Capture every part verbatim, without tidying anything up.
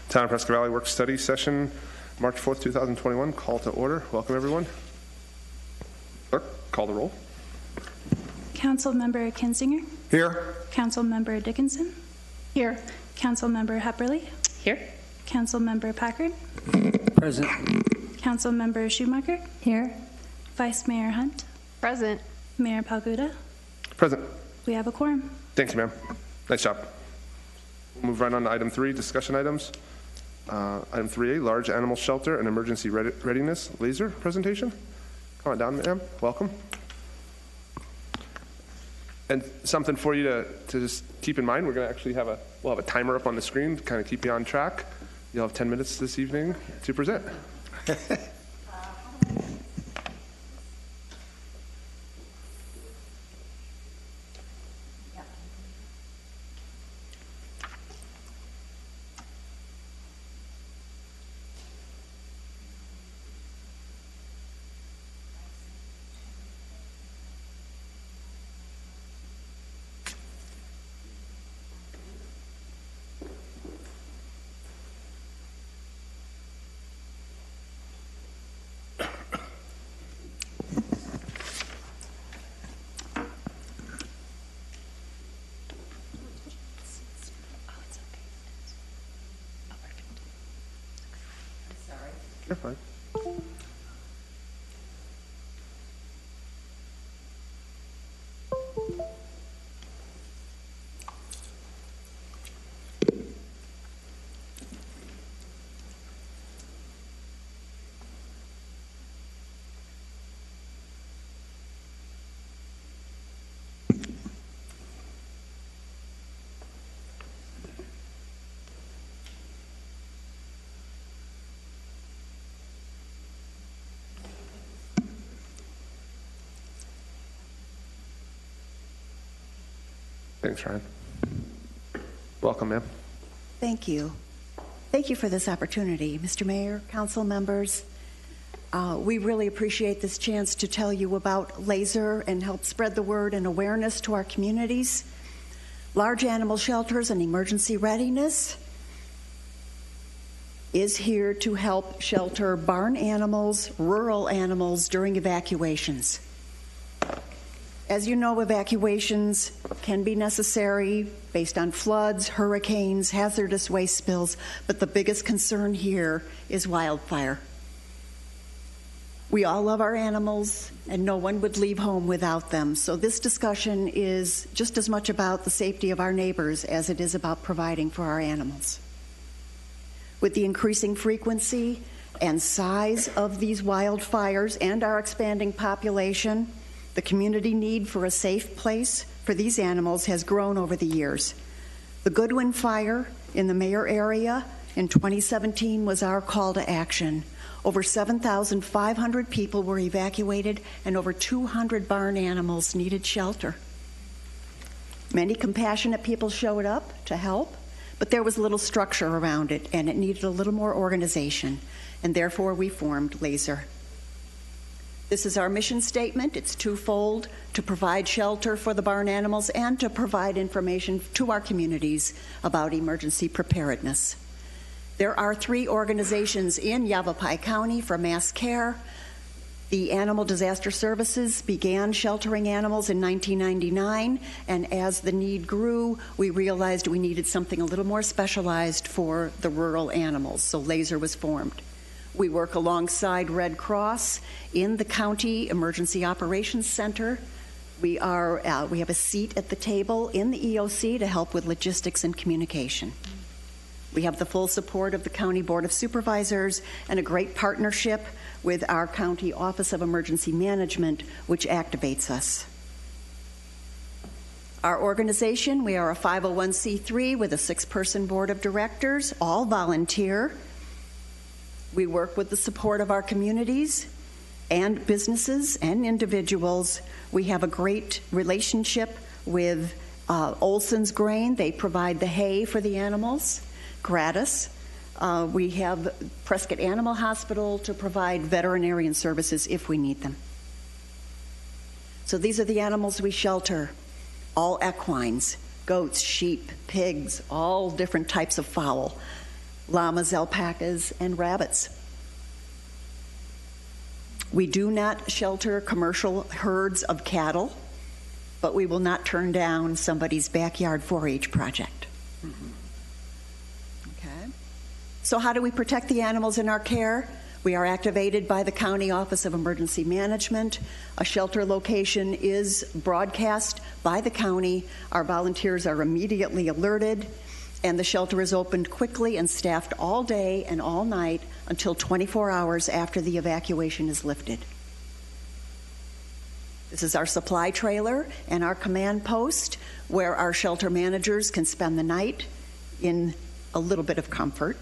Town of Prescott Valley Work Study Session, March fourth, two thousand twenty-one. Call to order. Welcome, everyone. Clerk, call the roll. Councilmember Kinzinger. Here. Councilmember Dickinson. Here. Councilmember Hepperly. Here. Councilmember Packard. Present. Councilmember Schumacher. Here. Vice Mayor Hunt. Present. Mayor Palguda. Present. We have a quorum. Thank you, ma'am. Nice job. We'll move right on to item three, discussion items. Uh, item three A, large animal shelter and emergency ready readiness laser presentation. Come on down, ma'am. Welcome. And something for you to, to just keep in mind, we're going to actually have a, we'll have a timer up on the screen to kind of keep you on track. You'll have ten minutes this evening to present. You're fine. Thanks, Ryan. Welcome, ma'am. Thank you. Thank you for this opportunity, Mister Mayor, council members. Uh, we really appreciate this chance to tell you about laser and help spread the word and awareness to our communities. Large animal shelters and emergency readiness is here to help shelter barn animals, rural animals during evacuations. As you know, evacuations can be necessary based on floods, hurricanes, hazardous waste spills, but the biggest concern here is wildfire. We all love our animals, and no one would leave home without them. So this discussion is just as much about the safety of our neighbors as it is about providing for our animals. With the increasing frequency and size of these wildfires and our expanding population, the community need for a safe place for these animals has grown over the years. The Goodwin Fire in the Mayer area in twenty seventeen was our call to action. Over seven thousand five hundred people were evacuated and over two hundred barn animals needed shelter. Many compassionate people showed up to help, but there was little structure around it and it needed a little more organization, and therefore we formed LASER. This is our mission statement. It's twofold: to provide shelter for the barn animals and to provide information to our communities about emergency preparedness. There are three organizations in Yavapai County for mass care. The Animal Disaster Services began sheltering animals in nineteen ninety-nine, and as the need grew, we realized we needed something a little more specialized for the rural animals, so LASER was formed. We work alongside Red Cross in the County Emergency Operations Center. We are uh, we have a seat at the table in the E O C to help with logistics and communication. We have the full support of the County Board of Supervisors and a great partnership with our County Office of Emergency Management, which activates us. Our organization, we are a five oh one c three with a six-person board of directors, all volunteer. We work with the support of our communities and businesses and individuals. We have a great relationship with uh, Olson's Grain. They provide the hay for the animals gratis. Uh, we have Prescott Animal Hospital to provide veterinarian services if we need them. So these are the animals we shelter, all equines, goats, sheep, pigs, all different types of fowl. llamas, alpacas, and rabbits. We do not shelter commercial herds of cattle, but we will not turn down somebody's backyard four H project. Okay. So how do we protect the animals in our care? We are activated by the County Office of Emergency Management. A shelter location is broadcast by the county. Our volunteers are immediately alerted, and the shelter is opened quickly and staffed all day and all night until twenty-four hours after the evacuation is lifted. This is our supply trailer and our command post, where our shelter managers can spend the night in a little bit of comfort.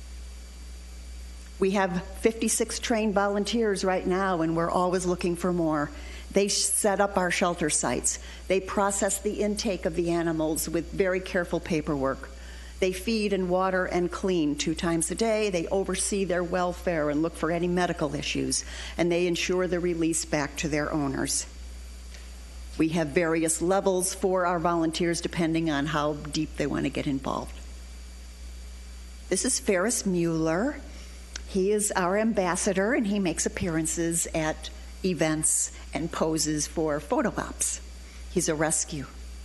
We have fifty-six trained volunteers right now, and we're always looking for more. They set up our shelter sites. They process the intake of the animals with very careful paperwork. They feed and water and clean two times a day. They oversee their welfare and look for any medical issues, and they ensure the release back to their owners. We have various levels for our volunteers depending on how deep they want to get involved. This is Ferris Mueller. He is our ambassador, and he makes appearances at events and poses for photo ops. He's a rescue.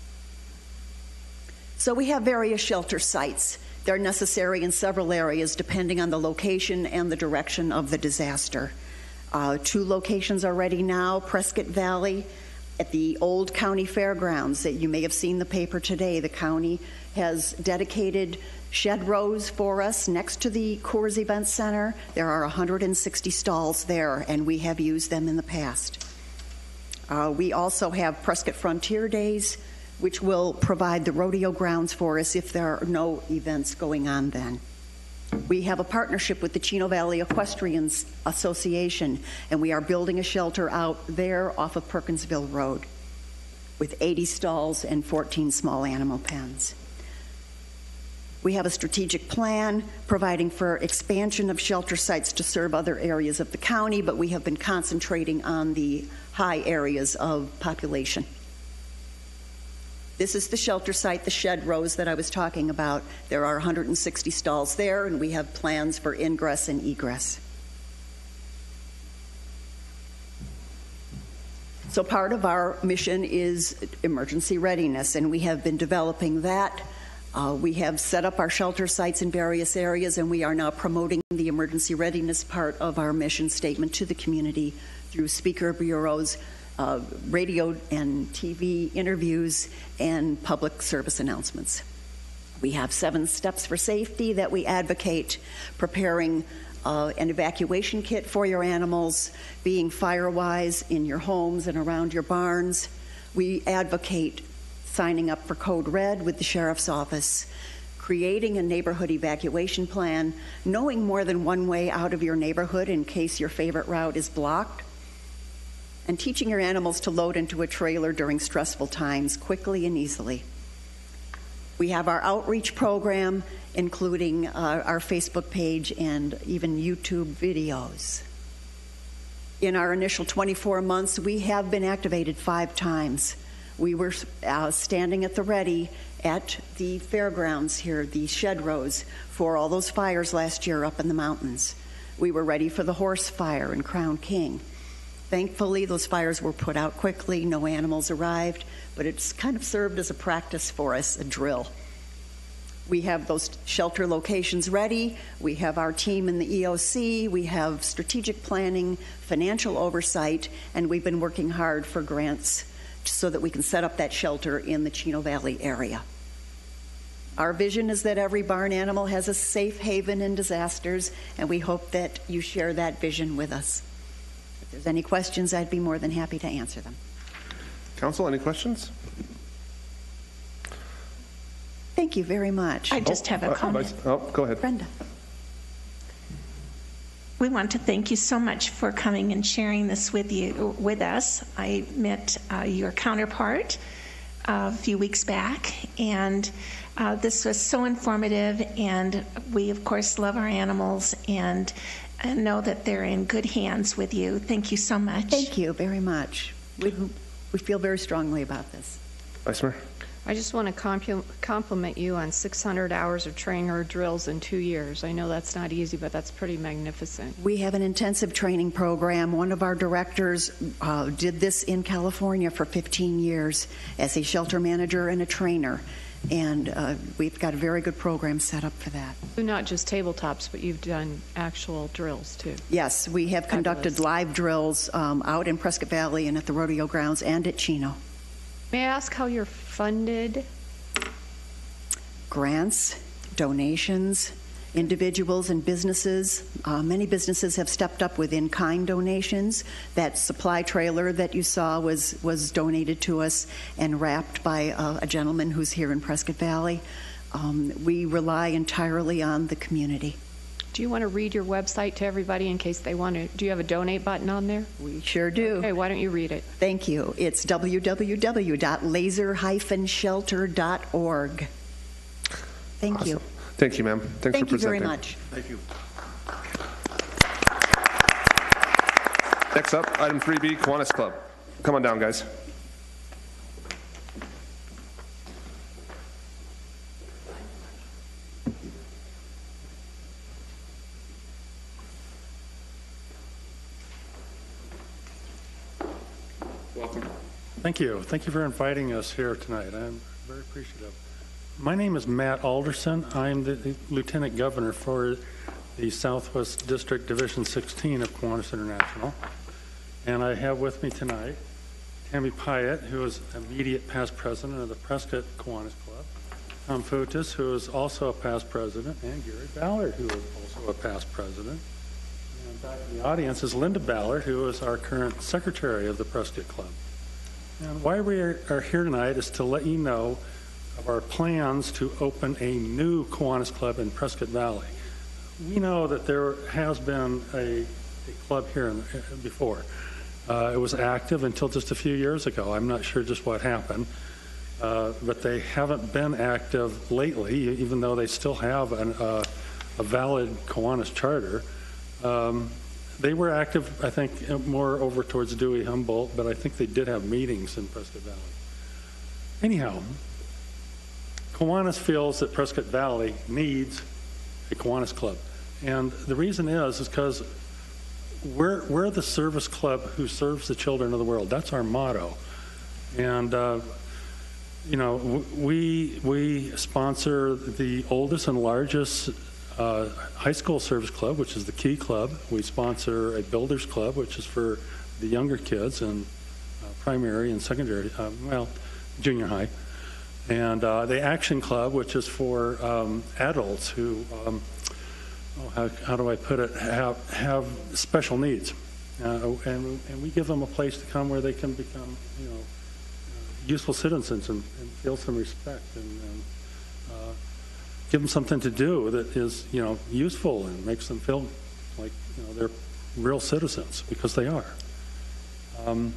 So we have various shelter sites. They're necessary in several areas depending on the location and the direction of the disaster. Uh, two locations are ready now, Prescott Valley at the old county fairgrounds that you may have seen the paper today. The county has dedicated shed rows for us next to the Coors Event Center. There are one hundred sixty stalls there, and we have used them in the past. Uh, we also have Prescott Frontier Days, which will provide the rodeo grounds for us if there are no events going on then. We have a partnership with the Chino Valley Equestrian Association, and we are building a shelter out there off of Perkinsville Road with eighty stalls and fourteen small animal pens. We have a strategic plan providing for expansion of shelter sites to serve other areas of the county, but we have been concentrating on the high areas of population. This is the shelter site, the shed rows that I was talking about. There are one hundred sixty stalls there, and we have plans for ingress and egress. So part of our mission is emergency readiness, and we have been developing that. Uh, we have set up our shelter sites in various areas, and we are now promoting the emergency readiness part of our mission statement to the community through speaker bureaus, uh, radio and T V interviews, and public service announcements. We have seven steps for safety that we advocate: preparing uh, an evacuation kit for your animals, being fire-wise in your homes and around your barns. We advocate signing up for Code Red with the Sheriff's Office, creating a neighborhood evacuation plan, knowing more than one way out of your neighborhood in case your favorite route is blocked, and teaching your animals to load into a trailer during stressful times quickly and easily. We have our outreach program, including uh, our Facebook page and even YouTube videos. In our initial twenty-four months, we have been activated five times. We were uh, standing at the ready at the fairgrounds here, the shed rows, for all those fires last year up in the mountains. We were ready for the horse fire in Crown King. Thankfully, those fires were put out quickly, no animals arrived, but it's kind of served as a practice for us, a drill. We have those shelter locations ready. We have our team in the E O C. We have strategic planning, financial oversight, and we've been working hard for grants so that we can set up that shelter in the Chino Valley area. Our vision is that every barn animal has a safe haven in disasters, and we hope that you share that vision with us. If there's any questions, I'd be more than happy to answer them. Council, any questions? Thank you very much. I just have a uh, comment. Vice- Oh, go ahead. Brenda. We want to thank you so much for coming and sharing this with you, with us. I met uh, your counterpart uh, a few weeks back, and uh, this was so informative, and we, of course, love our animals and, and know that they're in good hands with you. Thank you so much. Thank you very much. We, we feel very strongly about this. Vice Mayor? I just want to compu- compliment you on six hundred hours of training or drills in two years. I know that's not easy, but that's pretty magnificent. We have an intensive training program. One of our directors uh, did this in California for fifteen years as a shelter manager and a trainer. And uh, we've got a very good program set up for that. So not just tabletops, but you've done actual drills too. Yes, we have conducted Fabulous. live drills um, out in Prescott Valley and at the rodeo grounds and at Chino. May I ask how you're funded? Grants, donations, individuals and businesses. Uh, many businesses have stepped up with in-kind donations. That supply trailer that you saw was, was donated to us and wrapped by uh, a gentleman who's here in Prescott Valley. Um, we rely entirely on the community. Do you want to read your website to everybody in case they want to? Do you have a donate button on there? We sure do. Okay, why don't you read it? Thank you. It's w w w dot laser dash shelter dot org. Thank you. Awesome. Thank you, ma'am. Thanks Thank for you very presenting. much. Thank you. Next up, item three B, Kiwanis Club. Come on down, guys. Welcome. Thank you. Thank you for inviting us here tonight. I'm very appreciative. My name is Matt Alderson. I'm the Lieutenant Governor for the Southwest District Division sixteen of Kiwanis International. And I have with me tonight Tammy Pyatt, who is immediate past president of the Prescott Kiwanis Club, Tom Futis, who is also a past president, and Gary Ballard, who is also a past president. And back in the audience is Linda Ballard, who is our current secretary of the Prescott Club. And why we are, are here tonight is to let you know of our plans to open a new Kiwanis Club in Prescott Valley. We know that there has been a, a club here in, before. Uh, it was active until just a few years ago. I'm not sure just what happened, uh, but they haven't been active lately, even though they still have an, uh, a valid Kiwanis charter. Um, they were active, I think, more over towards Dewey Humboldt, but I think they did have meetings in Prescott Valley. Anyhow, Kiwanis feels that Prescott Valley needs a Kiwanis Club. And the reason is, is because we're, we're the service club who serves the children of the world. That's our motto. And, uh, you know, we, we sponsor the oldest and largest uh, high school service club, which is the Key Club. We sponsor a builders club, which is for the younger kids in uh, primary and secondary, uh, well, junior high. And uh, the Action Club, which is for um, adults who, um, oh, how, how do I put it, have, have special needs. Uh, and, and we give them a place to come where they can become, you know, uh, useful citizens and, and feel some respect and, and uh, give them something to do that is, you know, useful and makes them feel like, you know, they're real citizens, because they are. Um,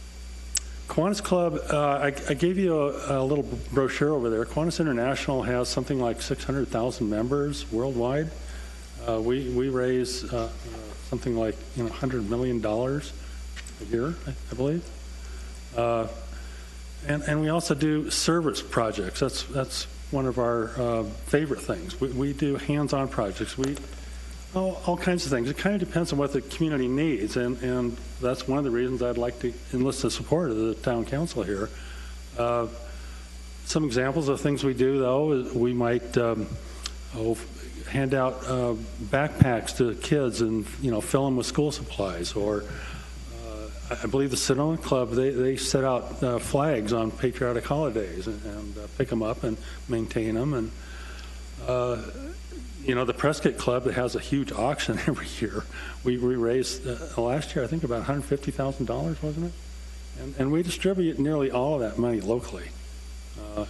Kiwanis Club, uh, I, I gave you a, a little brochure over there. Kiwanis International has something like six hundred thousand members worldwide. Uh, we, we raise uh, uh, something like, you know, one hundred million dollars a year, I, I believe. Uh, and, and we also do service projects. That's, that's one of our uh, favorite things. We, we do hands-on projects. We Oh, all kinds of things. It kind of depends on what the community needs, and, and that's one of the reasons I'd like to enlist the support of the town council here. Uh, some examples of things we do, though, is we might um, oh, hand out uh, backpacks to kids and, you know, fill them with school supplies. Or uh, I believe the Sonoma Club, they, they set out uh, flags on patriotic holidays and, and uh, pick them up and maintain them. And uh, You know, the Prescott Club that has a huge auction every year, we, we raised uh, last year, I think, about one hundred fifty thousand dollars, wasn't it? And, and we distribute nearly all of that money locally. Uh,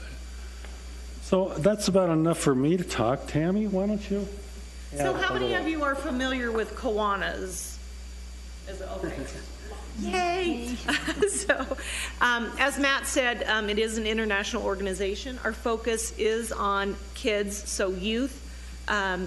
so that's about enough for me to talk. Tammy, why don't you? So how many of you are familiar with Kiwanis? Is it okay? Yay! So, um, as Matt said, um, it is an international organization. Our focus is on kids, so youth. Um,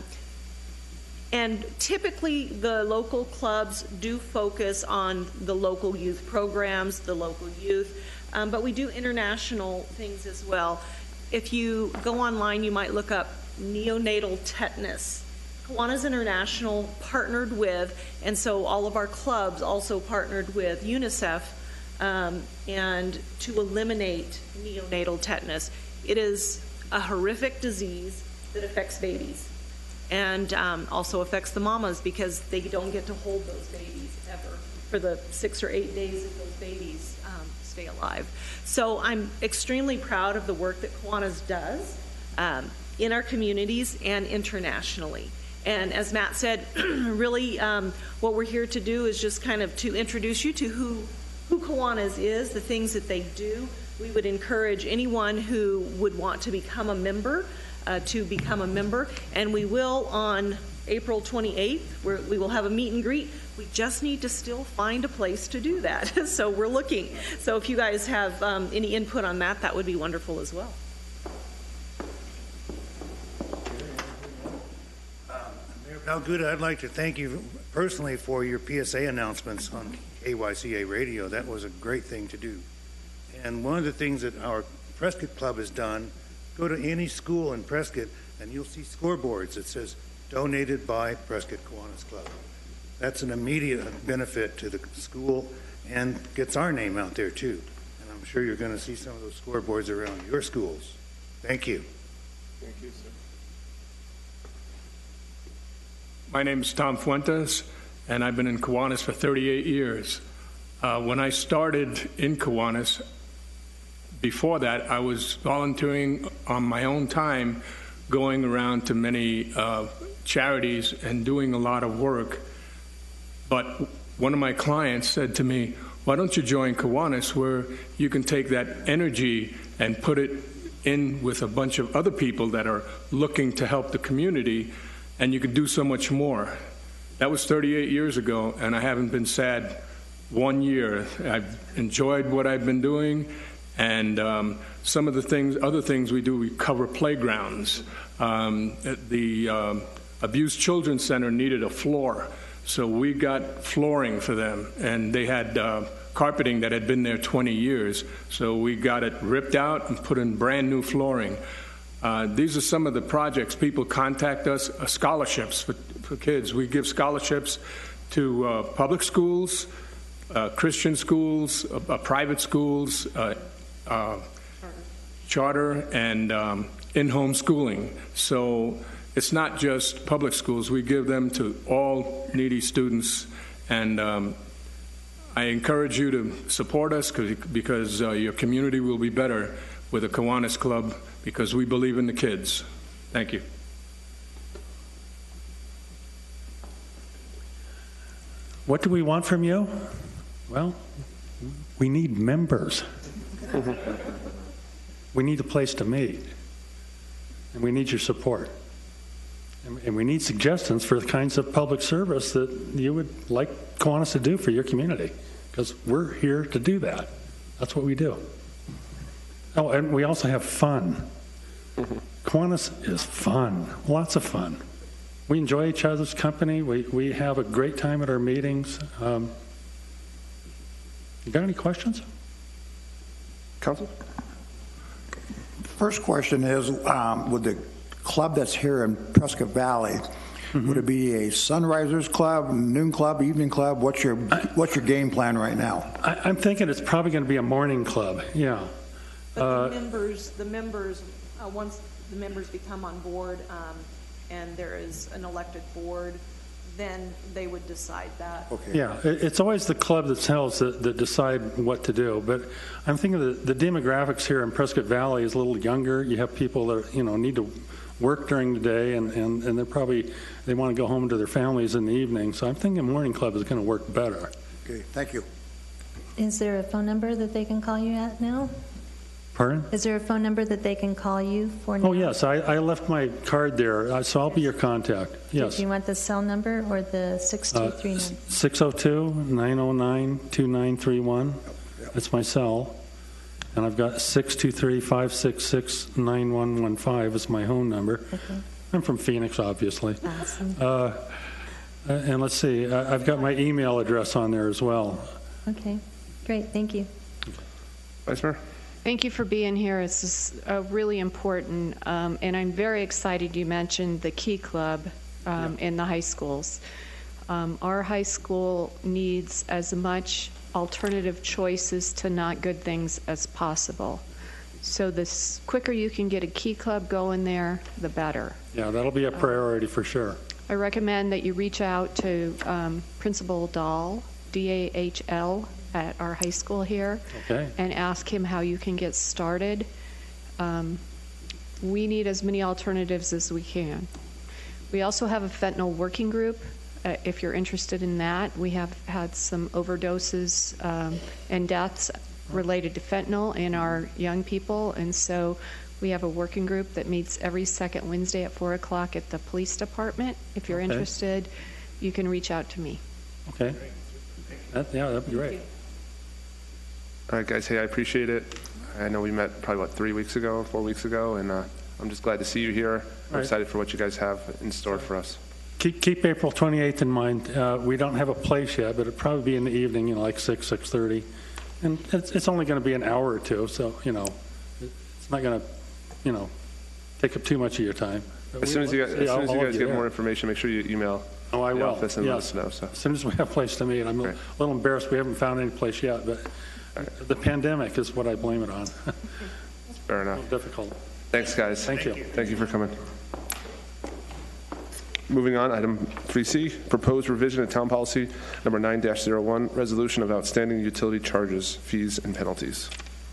and typically the local clubs do focus on the local youth programs, the local youth. um, but we do international things as well. If you go online, you might look up neonatal tetanus. Kiwanis International partnered with, and so all of our clubs also partnered with UNICEF um, and to eliminate neonatal tetanus. It is a horrific disease that affects babies and um, also affects the mamas because they don't get to hold those babies ever for the six or eight days that those babies um, stay alive. So I'm extremely proud of the work that Kiwanis does um, in our communities and internationally. And as Matt said, really um, what we're here to do is just kind of to introduce you to who, who Kiwanis is, the things that they do. We would encourage anyone who would want to become a member uh, to become a member. And we will on April twenty-eighth, where we will have a meet and greet. We just need to still find a place to do that. So we're looking. So if you guys have um, any input on that, that would be wonderful as well. Mayor Palguda, I'd like to thank you personally for your P S A announcements on K Y C A radio. That was a great thing to do. And one of the things that our Prescott Club has done, go to any school in Prescott and you'll see scoreboards that says donated by Prescott Kiwanis Club. That's an immediate benefit to the school and gets our name out there too. And I'm sure you're going to see some of those scoreboards around your schools. Thank you. Thank you, sir. My name is Tom Fuentes, and I've been in Kiwanis for thirty-eight years. Uh, when I started in Kiwanis, before that, I was volunteering on my own time, going around to many uh, charities and doing a lot of work. But one of my clients said to me, why don't you join Kiwanis, where you can take that energy and put it in with a bunch of other people that are looking to help the community, and you can do so much more. That was thirty-eight years ago, and I haven't been sad one year. I've enjoyed what I've been doing, and um, some of the things, other things we do, we cover playgrounds. Um, the um, Abused Children's Center needed a floor, so we got flooring for them, and they had uh, carpeting that had been there twenty years, so we got it ripped out and put in brand new flooring. Uh, these are some of the projects. People contact us, uh, scholarships for, for kids. We give scholarships to uh, public schools, uh, Christian schools, uh, uh, private schools, uh, uh, charter, and um, in-home schooling. So it's not just public schools. We give them to all needy students, and um, I encourage you to support us because uh, your community will be better with a Kiwanis Club, because we believe in the kids. Thank you. What do we want from you? Well, we need members. We need a place to meet. And we need your support. And, and we need suggestions for the kinds of public service that you would like Kiwanis to do for your community, because we're here to do that. That's what we do. Oh, and we also have fun. Kiwanis is fun, lots of fun. We enjoy each other's company. We, we have a great time at our meetings. Um, you got any questions? Council? First question is, um, with the club that's here in Prescott Valley, mm-hmm. would it be a sunrisers club, noon club, evening club? What's your, I, what's your game plan right now? I, I'm thinking it's probably going to be a morning club, yeah. But uh, the members, the members, uh, once the members become on board um, and there is an elected board, then they would decide that. Okay. Yeah, it, it's always the club themselves that, that decide what to do. But I'm thinking the, the demographics here in Prescott Valley is a little younger. You have people that you know need to work during the day, and, and, and they're probably they want to go home to their families in the evening. So I'm thinking morning club is going to work better. Okay, thank you. Is there a phone number that they can call you at now? Pardon? Is there a phone number that they can call you for now? Oh, yes. I, I left my card there, uh, so I'll be your contact. Yes. Do you want the cell number or the six two three nine? Uh, six oh two, nine oh nine, two nine three one. That's my cell. And I've got six two three, five six six, nine one one five is my home number. Okay. I'm from Phoenix, obviously. Awesome. Uh, and let's see, I've got my email address on there as well. Okay. Great. Thank you. Vice Mayor? Thank you for being here. This is uh, really important, um, and I'm very excited you mentioned the Key Club um, in the high schools. Um, our high school needs as much alternative choices to not good things as possible. So the s- quicker you can get a Key Club going there, the better. Yeah, that'll be a priority for sure. I recommend that you reach out to um, Principal Dahl, D A H L, at our high school here, Okay. and ask him how you can get started. Um, we need as many alternatives as we can. We also have a fentanyl working group. Uh, if you're interested in that, we have had some overdoses um, and deaths related to fentanyl in our young people, and so we have a working group that meets every second Wednesday at four o'clock at the police department. If you're Okay. interested, you can reach out to me. Okay. That, yeah, that'd be great. All right, guys. Hey, I appreciate it. I know we met probably, what, three weeks ago, four weeks ago, and uh, I'm just glad to see you here. I'm Right. excited for what you guys have in store for us. Keep, keep April twenty-eighth in mind. Uh, we don't have a place yet, but it'll probably be in the evening, you know, like six, six thirty. And it's, it's only going to be an hour or two, so, you know, it's not going to, you know, take up too much of your time. But As we soon as you, want guys- to as see soon as all you of guys get there. more information, make sure you email Oh, I the will. office and let Yes. us know. So. As soon as we have a place to meet. I'm a Great. little embarrassed we haven't found any place yet, but the pandemic is what I blame it on. Fair enough. Difficult. Thanks, guys. Thank you. Thank you for coming. Moving on, item three C, proposed revision of town policy number nine dash zero one, resolution of outstanding utility charges, fees, and penalties.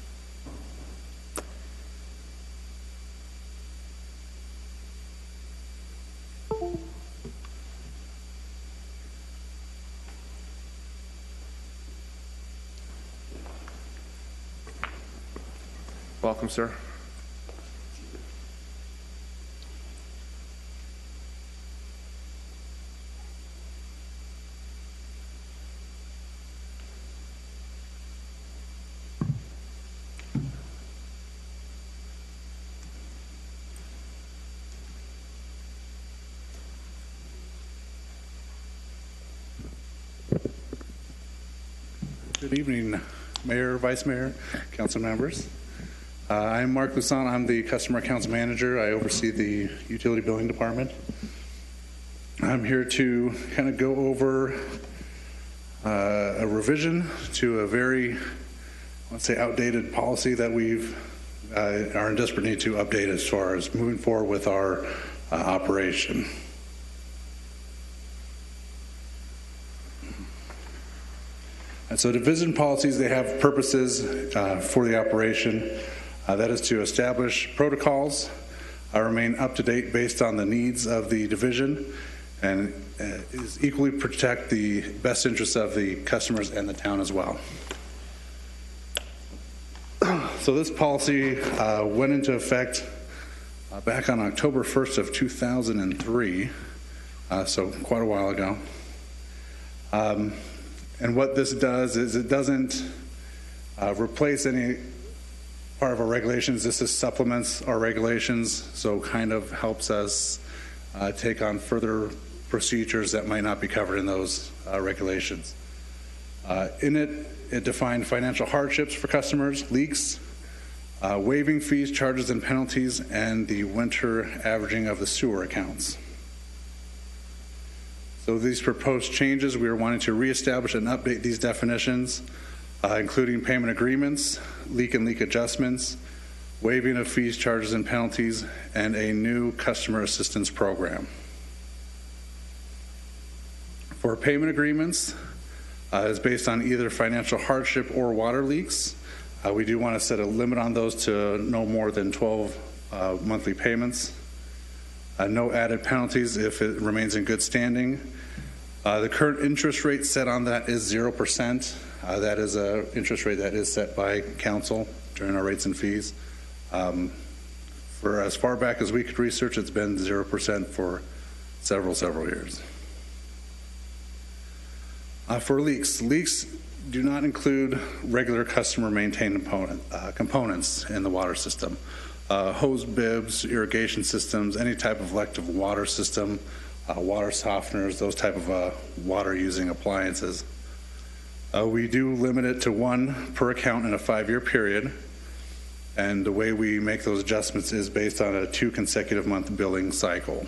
Welcome, sir. Good evening, Mayor, Vice Mayor, council members. Uh, I'm Mark Lusan. I'm the Customer Accounts Manager. I oversee the utility billing department. I'm here to kind of go over uh, a revision to a very, let's say, outdated policy that we've uh, are in desperate need to update as far as moving forward with our uh, operation. And so division policies, they have purposes uh, for the operation. Uh, that is to establish protocols, uh, remain up to date based on the needs of the division, and uh, is equally protect the best interests of the customers and the town as well. So this policy uh, went into effect uh, back on October first of two thousand three, uh, so quite a while ago. Um, And what this does is it doesn't uh, replace any part of our regulations. This is supplements our regulations, so kind of helps us uh, take on further procedures that might not be covered in those uh, regulations. Uh, in it, it defined financial hardships for customers, leaks, uh, waiving fees, charges, and penalties, and the winter averaging of the sewer accounts. So these proposed changes, we are wanting to reestablish and update these definitions, uh, including payment agreements, leak and leak adjustments, waiving of fees, charges, and penalties, and a new customer assistance program. For payment agreements, uh, is based on either financial hardship or water leaks. Uh, we do want to set a limit on those to no more than twelve uh, monthly payments. Uh, no added penalties if it remains in good standing. Uh, the current interest rate set on that is zero percent. Uh, that is an interest rate that is set by council during our rates and fees. Um, for as far back as we could research, it's been zero percent for several, several years. Uh, for leaks, leaks do not include regular customer maintained component, uh, components in the water system. Uh, hose bibs, irrigation systems, any type of electric water system, uh, water softeners, those type of uh, water using appliances. Uh, we do limit it to one per account in a five-year period, and the way we make those adjustments is based on a two consecutive month billing cycle.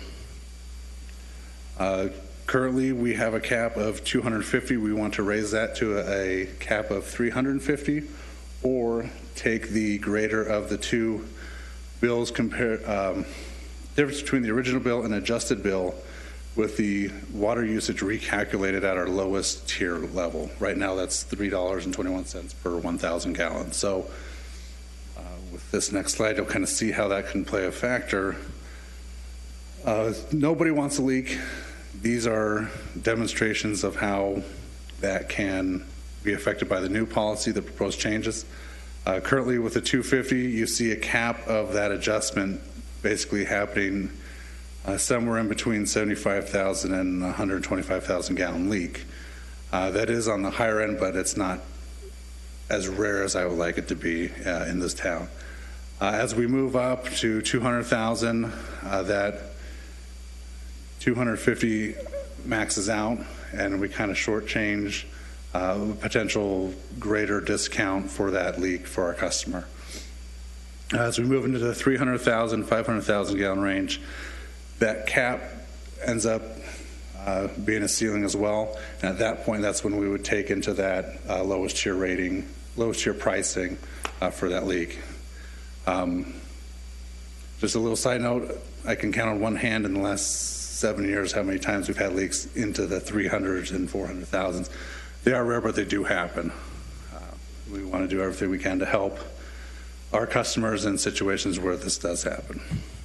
Uh, currently, we have a cap of two hundred fifty. We want to raise that to a, a cap of three hundred fifty, or take the greater of the two bills, compare um, difference between the original bill and adjusted bill, with the water usage recalculated at our lowest tier level. Right now, that's three dollars and twenty-one cents per one thousand gallons. So uh, with this next slide, you'll kind of see how that can play a factor. Uh, nobody wants a leak. These are demonstrations of how that can be affected by the new policy, the proposed changes. Uh, currently, with the two fifty, you see a cap of that adjustment basically happening Uh, somewhere in between seventy-five thousand and one hundred twenty-five thousand gallon leak. Uh, that is on the higher end, but it's not as rare as I would like it to be uh, in this town. Uh, as we move up to two hundred thousand, uh, that two hundred fifty maxes out, and we kind of shortchange uh, potential greater discount for that leak for our customer. As we move into the three hundred thousand, five hundred thousand gallon range, that cap ends up uh, being a ceiling as well, and at that point, that's when we would take into that uh, lowest tier rating, lowest tier pricing uh, for that leak. Um, just a little side note, I can count on one hand in the last seven years how many times we've had leaks into the three hundreds and four hundred thousands. They are rare, but they do happen. Uh, we want to do everything we can to help our customers in situations where this does happen.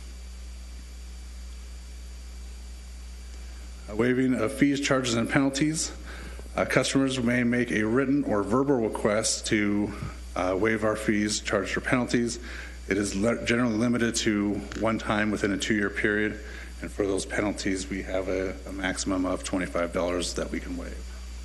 Waiving of fees, charges, and penalties. Uh, customers may make a written or verbal request to uh, waive our fees, charges, or penalties. It is le- generally limited to one time within a two-year period, and for those penalties, we have a, a maximum of twenty-five dollars that we can waive.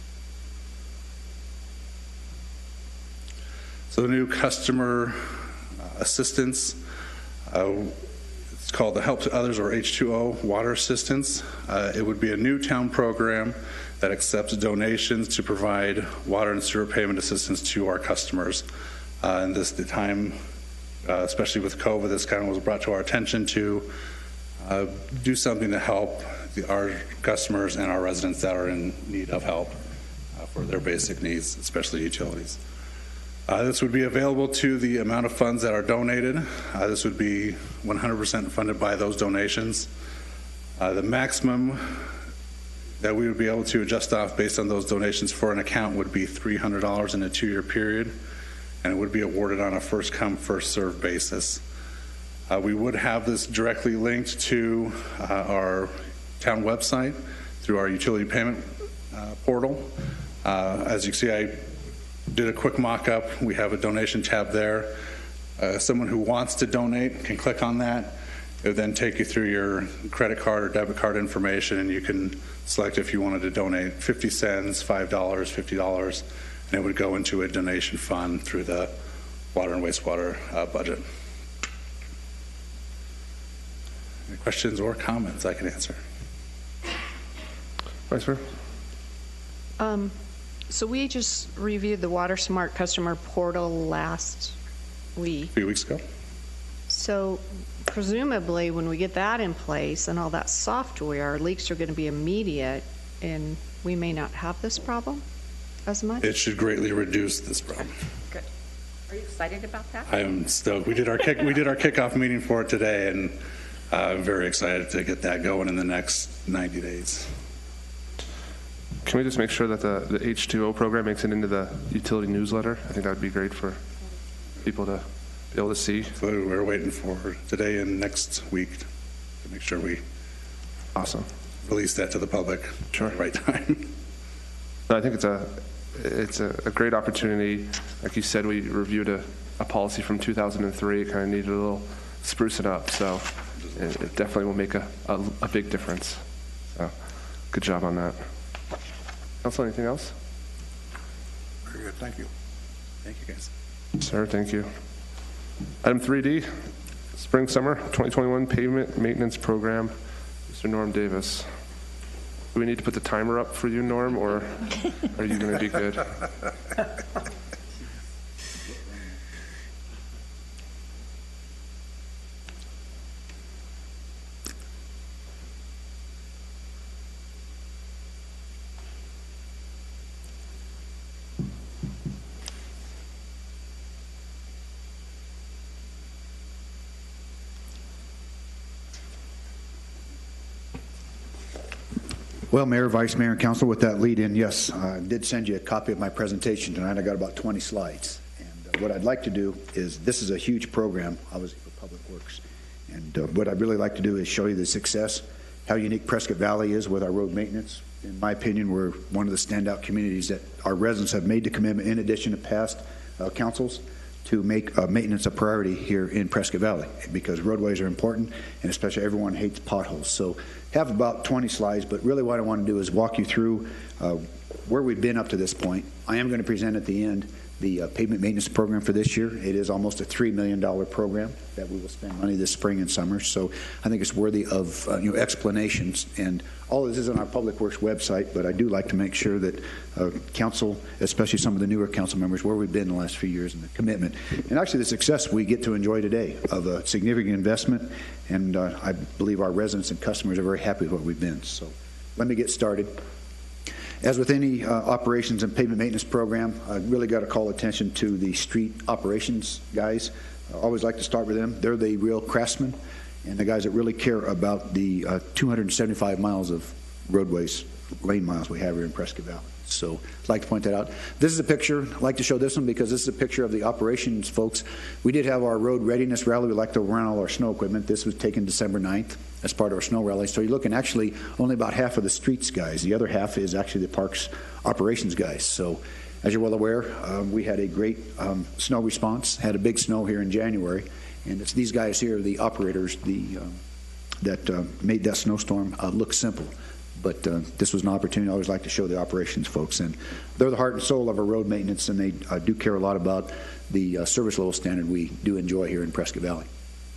So the new customer uh, assistance. Uh, It's called the Help to Others, or H two O, Water Assistance. Uh, it would be a new town program that accepts donations to provide water and sewer payment assistance to our customers. Uh, and this the time, uh, especially with COVID, this kind of was brought to our attention to uh, do something to help the, our customers and our residents that are in need of help uh, for their basic needs, especially utilities. Uh, this would be available to the amount of funds that are donated. Uh, this would be one hundred percent funded by those donations. Uh, the maximum that we would be able to adjust off based on those donations for an account would be three hundred dollars in a two-year period, and it would be awarded on a first-come, first-served basis. Uh, we would have this directly linked to uh, our town website through our utility payment uh, portal. Uh, as you can see, I did a quick mock-up. We have a donation tab there. Uh, someone who wants to donate can click on that. It would then take you through your credit card or debit card information, and you can select if you wanted to donate fifty cents, five dollars, fifty dollars, and it would go into a donation fund through the water and wastewater uh, budget. Any questions or comments I can answer? Vice Mayor? Um, So we just reviewed the Water Smart customer portal last week. A few weeks ago. So presumably when we get that in place and all that software, leaks are going to be immediate, and we may not have this problem as much? It should greatly reduce this problem. Good. Are you excited about that? I am stoked. We did our kick, we did our kickoff meeting for it today, and uh, I'm very excited to get that going in the next ninety days. Can we just make sure that the, the H two O program makes it into the utility newsletter? I think that would be great for people to be able to see. So we're waiting for today and next week to make sure we awesome release that to the public sure. at the right time. No, I think it's a it's a, a great opportunity. Like you said, we reviewed a, a policy from two thousand three. It kind of needed a little sprucing up, so it, it definitely will make a, a, a big difference. So good job on that. Council, anything else? Very good, thank you. Thank you, guys. Sir, thank you. Item three D, Spring Summer twenty twenty-one Pavement Maintenance Program. Mister Norm Davis. Do we need to put the timer up for you, Norm, or are you going to be good? Well, Mayor, Vice Mayor, and Council, with that lead in, yes, I did send you a copy of my presentation tonight. I got about twenty slides. And uh, what I'd like to do is, this is a huge program, obviously, for Public Works. And uh, what I'd really like to do is show you the success, how unique Prescott Valley is with our road maintenance. In my opinion, we're one of the standout communities that our residents have made the commitment, in addition to past uh, councils, to make uh, maintenance a priority here in Prescott Valley, because roadways are important, and especially everyone hates potholes. So have about twenty slides, but really what I want to do is walk you through uh, where we've been up to this point. I am going to present at the end the uh, pavement maintenance program for this year. It is almost a three million dollars program that we will spend money this spring and summer. So I think it's worthy of uh, you know, explanations. And all of this is on our Public Works website, but I do like to make sure that uh, council, especially some of the newer council members, where we've been in the last few years and the commitment. And actually the success we get to enjoy today of a significant investment. And uh, I believe our residents and customers are very happy with what we've been. So let me get started. As with any uh, operations and pavement maintenance program, I really got to call attention to the street operations guys. I always like to start with them. They're the real craftsmen and the guys that really care about the uh, two hundred seventy-five miles of roadways, lane miles we have here in Prescott Valley. So I'd like to point that out. This is a picture. I'd like to show this one because this is a picture of the operations folks. We did have our road readiness rally. We like to run all our snow equipment. This was taken December ninth as part of our snow rally. So you're looking actually only about half of the streets guys. The other half is actually the parks operations guys. So as you're well aware, um, we had a great um, snow response, had a big snow here in January. And it's these guys here, the operators, the um, that uh, made that snowstorm uh, look simple. But uh, this was an opportunity. I always like to show the operations folks. And they're the heart and soul of our road maintenance, and they uh, do care a lot about the uh, service level standard we do enjoy here in Prescott Valley.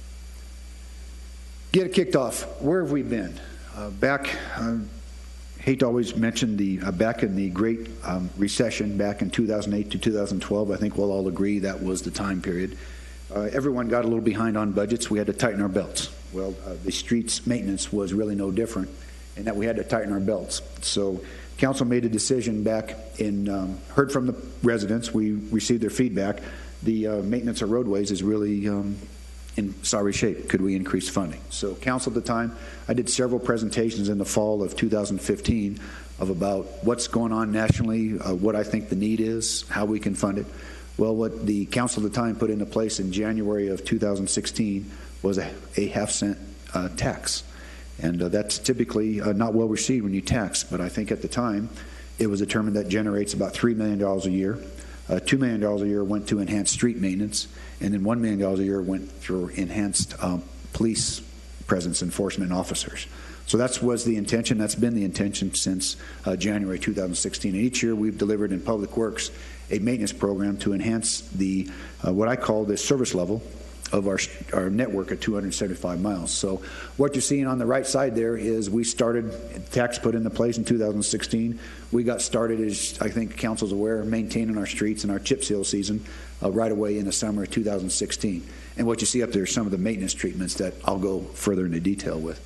Get it kicked off. Where have we been? Uh, back, uh, hate to always mention the, uh, back in the Great um, Recession, back in two thousand eight to two thousand twelve, I think we'll all agree that was the time period. Uh, everyone got a little behind on budgets. We had to tighten our belts. Well, uh, the streets maintenance was really no different, and that we had to tighten our belts. So council made a decision back in, um, heard from the residents, we received their feedback. The uh, maintenance of roadways is really um, in sorry shape. Could we increase funding? So council at the time, I did several presentations in the fall of two thousand fifteen of about what's going on nationally, uh, what I think the need is, how we can fund it. Well, what the council at the time put into place in January of two thousand sixteen was a, a half cent uh, tax. And uh, that's typically uh, not well received when you tax, but I think at the time it was determined that generates about three million dollars a year. Uh, two million dollars a year went to enhanced street maintenance, and then one million dollars a year went for enhanced um, police presence enforcement officers. So that was the intention. That's been the intention since uh, January two thousand sixteen. And each year we've delivered in Public Works a maintenance program to enhance the uh, what I call the service level of our, our network at two hundred seventy-five miles. So what you're seeing on the right side there is we started, tax put into place in two thousand sixteen. We got started, as I think council's aware, maintaining our streets and our chip seal season uh, right away in the summer of two thousand sixteen. And what you see up there are some of the maintenance treatments that I'll go further into detail with.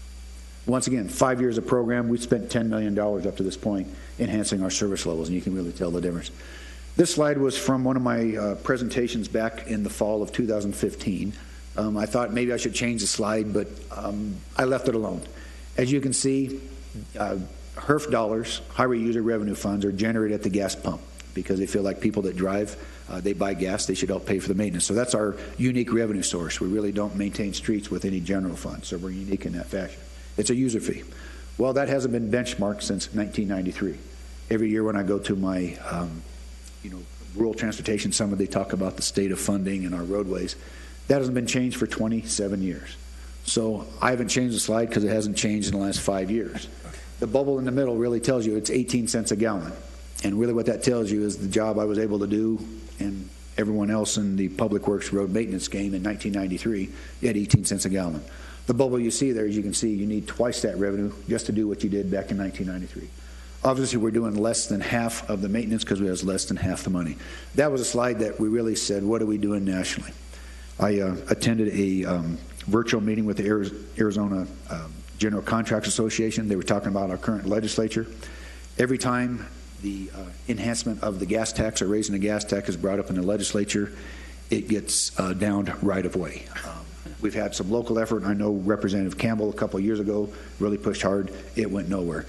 Once again, five years of program, we've spent ten million dollars up to this point enhancing our service levels, and you can really tell the difference. This slide was from one of my uh, presentations back in the fall of two thousand fifteen. Um, I thought maybe I should change the slide, but um, I left it alone. As you can see, uh, H E R F dollars, highway user revenue funds, are generated at the gas pump because they feel like people that drive, uh, they buy gas, they should help pay for the maintenance. So that's our unique revenue source. We really don't maintain streets with any general fund, so we're unique in that fashion. It's a user fee. Well, that hasn't been benchmarked since nineteen ninety-three. Every year when I go to my um, you know, rural transportation summit, they talk about the state of funding and our roadways. That hasn't been changed for twenty-seven years. So I haven't changed the slide because it hasn't changed in the last five years. The bubble in the middle really tells you it's eighteen cents a gallon. And really what that tells you is the job I was able to do and everyone else in the Public Works road maintenance game in nineteen ninety-three, you had eighteen cents a gallon. The bubble you see there, as you can see, you need twice that revenue just to do what you did back in nineteen ninety-three. Obviously, we're doing less than half of the maintenance because we have less than half the money. That was a slide that we really said, what are we doing nationally? I uh, attended a um, virtual meeting with the Arizona uh, General Contractors Association. They were talking about our current legislature. Every time the uh, enhancement of the gas tax or raising the gas tax is brought up in the legislature, it gets uh, downed right away. Um, we've had some local effort. I know Representative Campbell a couple of years ago really pushed hard. It went nowhere.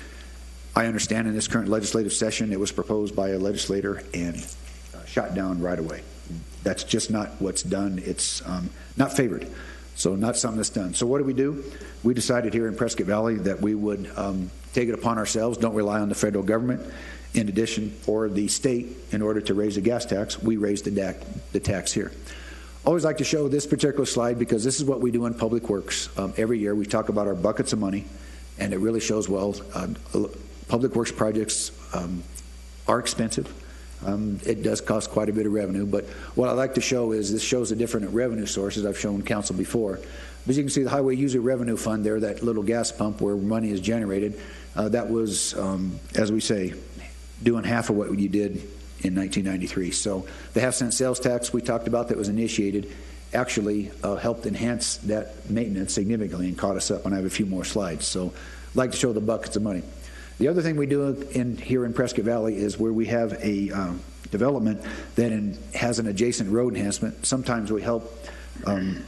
I understand in this current legislative session it was proposed by a legislator and uh, shot down right away. That's just not what's done. It's um, not favored. So not something that's done. So what do we do? We decided here in Prescott Valley that we would um, take it upon ourselves, don't rely on the federal government. In addition, or the state, in order to raise the gas tax, we raise the, D A C, the tax here. Always like to show this particular slide because this is what we do in Public Works. Um, every year we talk about our buckets of money, and it really shows, well, uh, Public Works projects um, are expensive. Um, it does cost quite a bit of revenue, but what I like to show is this shows the different revenue sources. I've shown council before. As you can see, the Highway User Revenue Fund there, that little gas pump where money is generated, uh, that was, um, as we say, doing half of what you did in nineteen ninety-three. So the half cent sales tax we talked about that was initiated actually uh, helped enhance that maintenance significantly and caught us up, and I have a few more slides. So I'd like to show the buckets of money. The other thing we do in here in Prescott Valley is where we have a um, development that in, has an adjacent road enhancement. Sometimes we help um,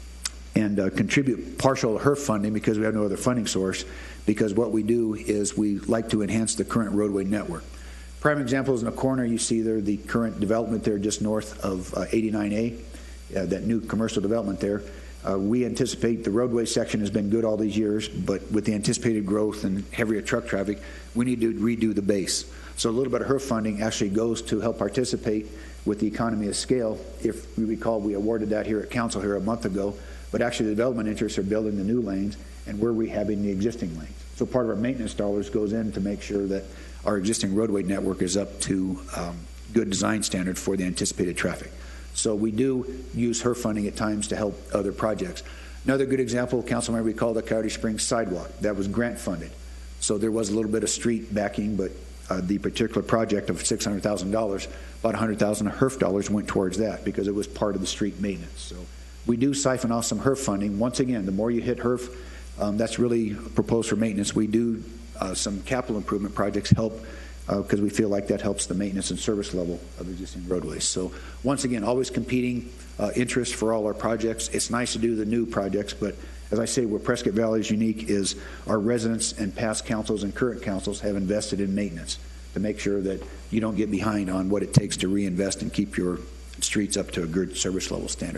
and uh, contribute partial H E R F funding because we have no other funding source, because what we do is we like to enhance the current roadway network. Prime example is in the corner you see there the current development there just north of uh, eighty-nine A, uh, that new commercial development there. Uh, we anticipate the roadway section has been good all these years, but with the anticipated growth and heavier truck traffic, we need to redo the base. So a little bit of H E R F funding actually goes to help participate with the economy of scale. If you recall, we awarded that here at council here a month ago, but actually the development interests are building the new lanes and we're rehabbing the existing lanes. So part of our maintenance dollars goes in to make sure that our existing roadway network is up to um, good design standard for the anticipated traffic. So we do use H E R F funding at times to help other projects. Another good example, council might recall the Coyote Springs sidewalk. That was grant funded. So there was a little bit of street backing, but uh, the particular project of six hundred thousand dollars, about one hundred thousand dollars of H E R F dollars went towards that because it was part of the street maintenance. So we do siphon off some H E R F funding. Once again, the more you hit H E R F, um, that's really proposed for maintenance. We do uh, some capital improvement projects help because uh, we feel like that helps the maintenance and service level of existing roadways. So once again, always competing uh, interest for all our projects. It's nice to do the new projects, but as I say, where Prescott Valley is unique is our residents and past councils and current councils have invested in maintenance to make sure that you don't get behind on what it takes to reinvest and keep your streets up to a good service level standard.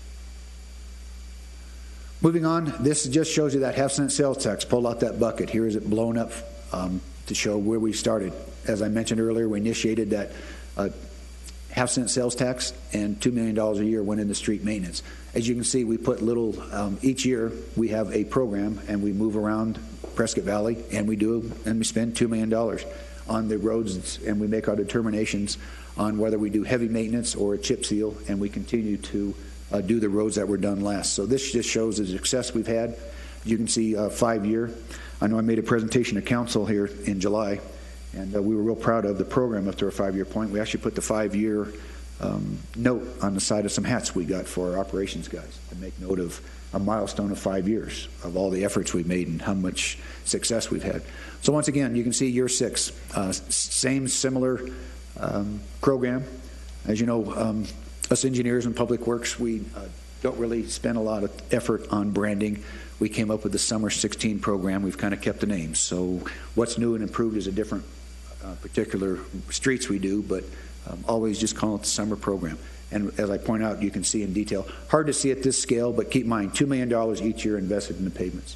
Moving on, this just shows you that half cent sales tax. Pull out that bucket. Here is it blown up um, to show where we started. As I mentioned earlier, we initiated that uh, half cent sales tax, and two million dollars a year went into street maintenance. As you can see, we put little, um, each year we have a program and we move around Prescott Valley and we do, and we spend two million dollars on the roads, and we make our determinations on whether we do heavy maintenance or a chip seal, and we continue to uh, do the roads that were done last. So this just shows the success we've had. You can see uh, five year. I know I made a presentation to council here in July, and uh, we were real proud of the program up to our five-year point. We actually put the five-year um, note on the side of some hats we got for our operations guys to make note of a milestone of five years of all the efforts we've made and how much success we've had. So once again, you can see year six, uh, same similar um, program. As you know, um, us engineers in Public Works, we uh, don't really spend a lot of effort on branding. We came up with the Summer sixteen program. We've kind of kept the name. So what's new and improved is a different uh, particular streets we do, but um, always just call it the Summer program. And as I point out, you can see in detail. Hard to see at this scale, but keep in mind, two million dollars each year invested in the pavements.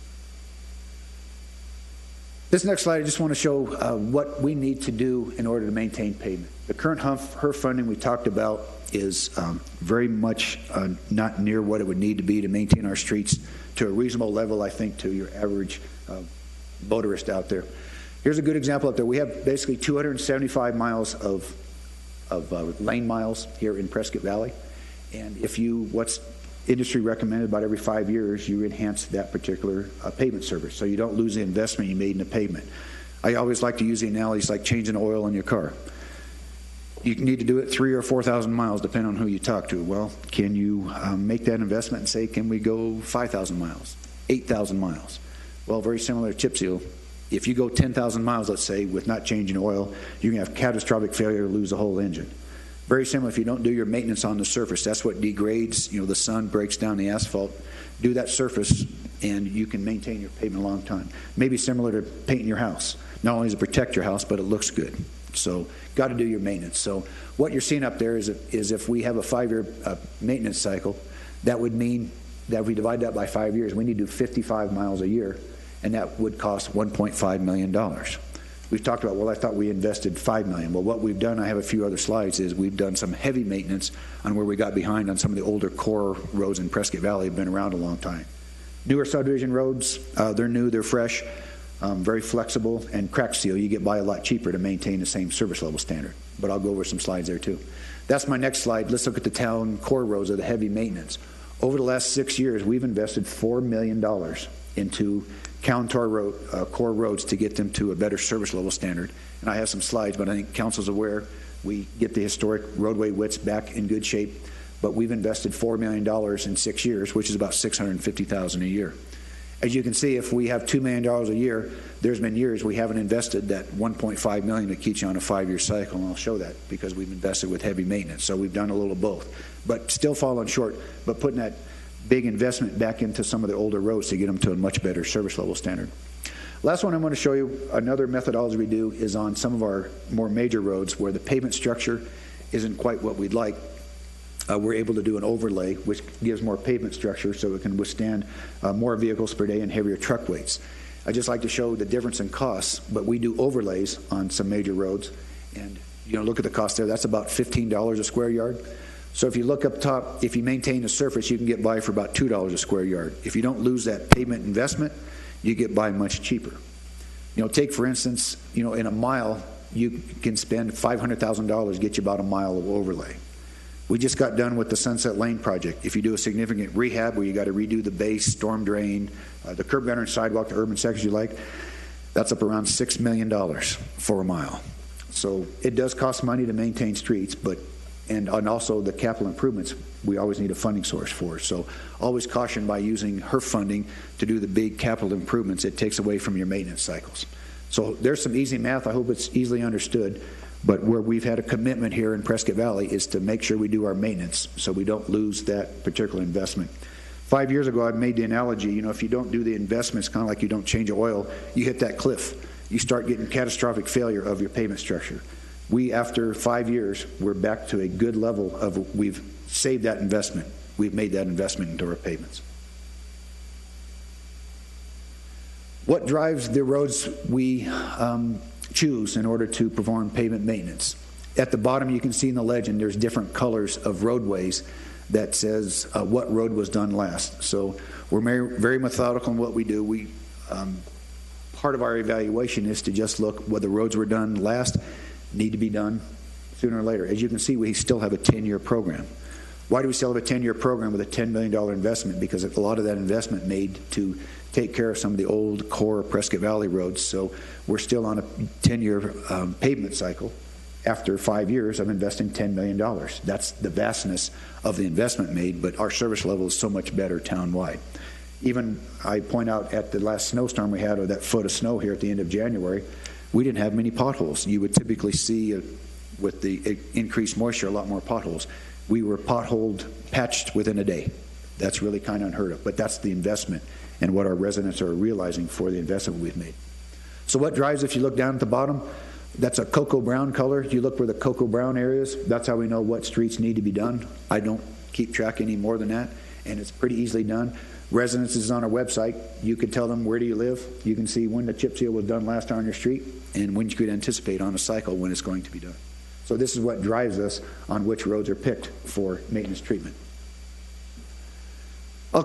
This next slide, I just want to show uh, what we need to do in order to maintain pavement. The current H E R F funding we talked about is um, very much uh, not near what it would need to be to maintain our streets to a reasonable level, I think, to your average uh, motorist out there. Here's a good example out there. We have basically two hundred seventy-five miles of of uh, lane miles here in Prescott Valley. And if you, what's industry recommended, about every five years, you enhance that particular uh, pavement service, so you don't lose the investment you made in the pavement. I always like to use the analogy, it's like changing oil in your car. You need to do it three or four thousand miles, depending on who you talk to. Well, can you um, make that investment and say, can we go five thousand miles, eight thousand miles? Well, very similar to chip seal. If you go ten thousand miles, let's say, with not changing oil, you're going to have catastrophic failure to lose the whole engine. Very similar if you don't do your maintenance on the surface. That's what degrades. You know, the sun breaks down the asphalt. Do that surface, and you can maintain your pavement a long time. Maybe similar to painting your house. Not only does it protect your house, but it looks good. So, got to do your maintenance. So, what you're seeing up there is, is if we have a five-year uh, maintenance cycle, that would mean that if we divide that by five years, we need to do fifty-five miles a year, and that would cost one point five million dollars. We've talked about, well, I thought we invested five million dollars. Well, what we've done, I have a few other slides, is we've done some heavy maintenance on where we got behind on some of the older core roads in Prescott Valley. Have been around a long time. Newer subdivision roads, uh, they're new, they're fresh, um, very flexible, and crack seal, you get by a lot cheaper to maintain the same service level standard. But I'll go over some slides there too. That's my next slide. Let's look at the town core roads of the heavy maintenance. Over the last six years, we've invested four million dollars into Countor road, uh, core roads to get them to a better service level standard. And I have some slides, but I think council's aware we get the historic roadway widths back in good shape. But we've invested four million dollars in six years, which is about six hundred fifty thousand dollars a year. As you can see, if we have two million dollars a year, there's been years we haven't invested that one point five million dollars that keeps you on a five-year cycle, and I'll show that because we've invested with heavy maintenance. So we've done a little of both, but still falling short, but putting that big investment back into some of the older roads to get them to a much better service level standard. Last one I'm going to show you, another methodology we do is on some of our more major roads where the pavement structure isn't quite what we'd like. Uh, we're able to do an overlay, which gives more pavement structure so it can withstand uh, more vehicles per day and heavier truck weights. I just like to show the difference in costs, but we do overlays on some major roads, and you know, look at the cost there. That's about fifteen dollars a square yard. So if you look up top, if you maintain the surface, you can get by for about two dollars a square yard. If you don't lose that pavement investment, you get by much cheaper. You know, take for instance, you know, in a mile, you can spend five hundred thousand dollars, get you about a mile of overlay. We just got done with the Sunset Lane project. If you do a significant rehab where you got to redo the base, storm drain, uh, the curb gutter and sidewalk, the urban sections you like, that's up around six million dollars for a mile. So it does cost money to maintain streets, but And, and also the capital improvements, we always need a funding source for. So always caution by using H E R F funding to do the big capital improvements. It takes away from your maintenance cycles. So there's some easy math. I hope it's easily understood. But where we've had a commitment here in Prescott Valley is to make sure we do our maintenance so we don't lose that particular investment. Five years ago, I made the analogy, you know, if you don't do the investments, kind of like you don't change oil, you hit that cliff. You start getting catastrophic failure of your pavement structure. We, after five years, we're back to a good level of, we've saved that investment. We've made that investment into our pavements. What drives the roads we um, choose in order to perform pavement maintenance? At the bottom, you can see in the legend, there's different colors of roadways that says uh, what road was done last. So we're very, very methodical in what we do. We, um, part of our evaluation is to just look whether roads were done last, need to be done sooner or later. As you can see, we still have a ten-year program. Why do we still have a ten-year program with a ten million dollars investment? Because a lot of that investment made to take care of some of the old core Prescott Valley roads. So we're still on a ten-year um, pavement cycle after five years of investing ten million dollars. That's the vastness of the investment made, but our service level is so much better town-wide. Even I point out at the last snowstorm we had, or that foot of snow here at the end of January, we didn't have many potholes. You would typically see, uh, with the increased moisture, a lot more potholes. We were potholed, patched within a day. That's really kind of unheard of, but that's the investment and what our residents are realizing for the investment we've made. So what drives, if you look down at the bottom, that's a cocoa brown color. You look where the cocoa brown areas, that's how we know what streets need to be done. I don't keep track any more than that, and it's pretty easily done. Residents is on our website. You can tell them where do you live. You can see when the chip seal was done last on your street and when you could anticipate on a cycle when it's going to be done. So this is what drives us on which roads are picked for maintenance treatment. I'll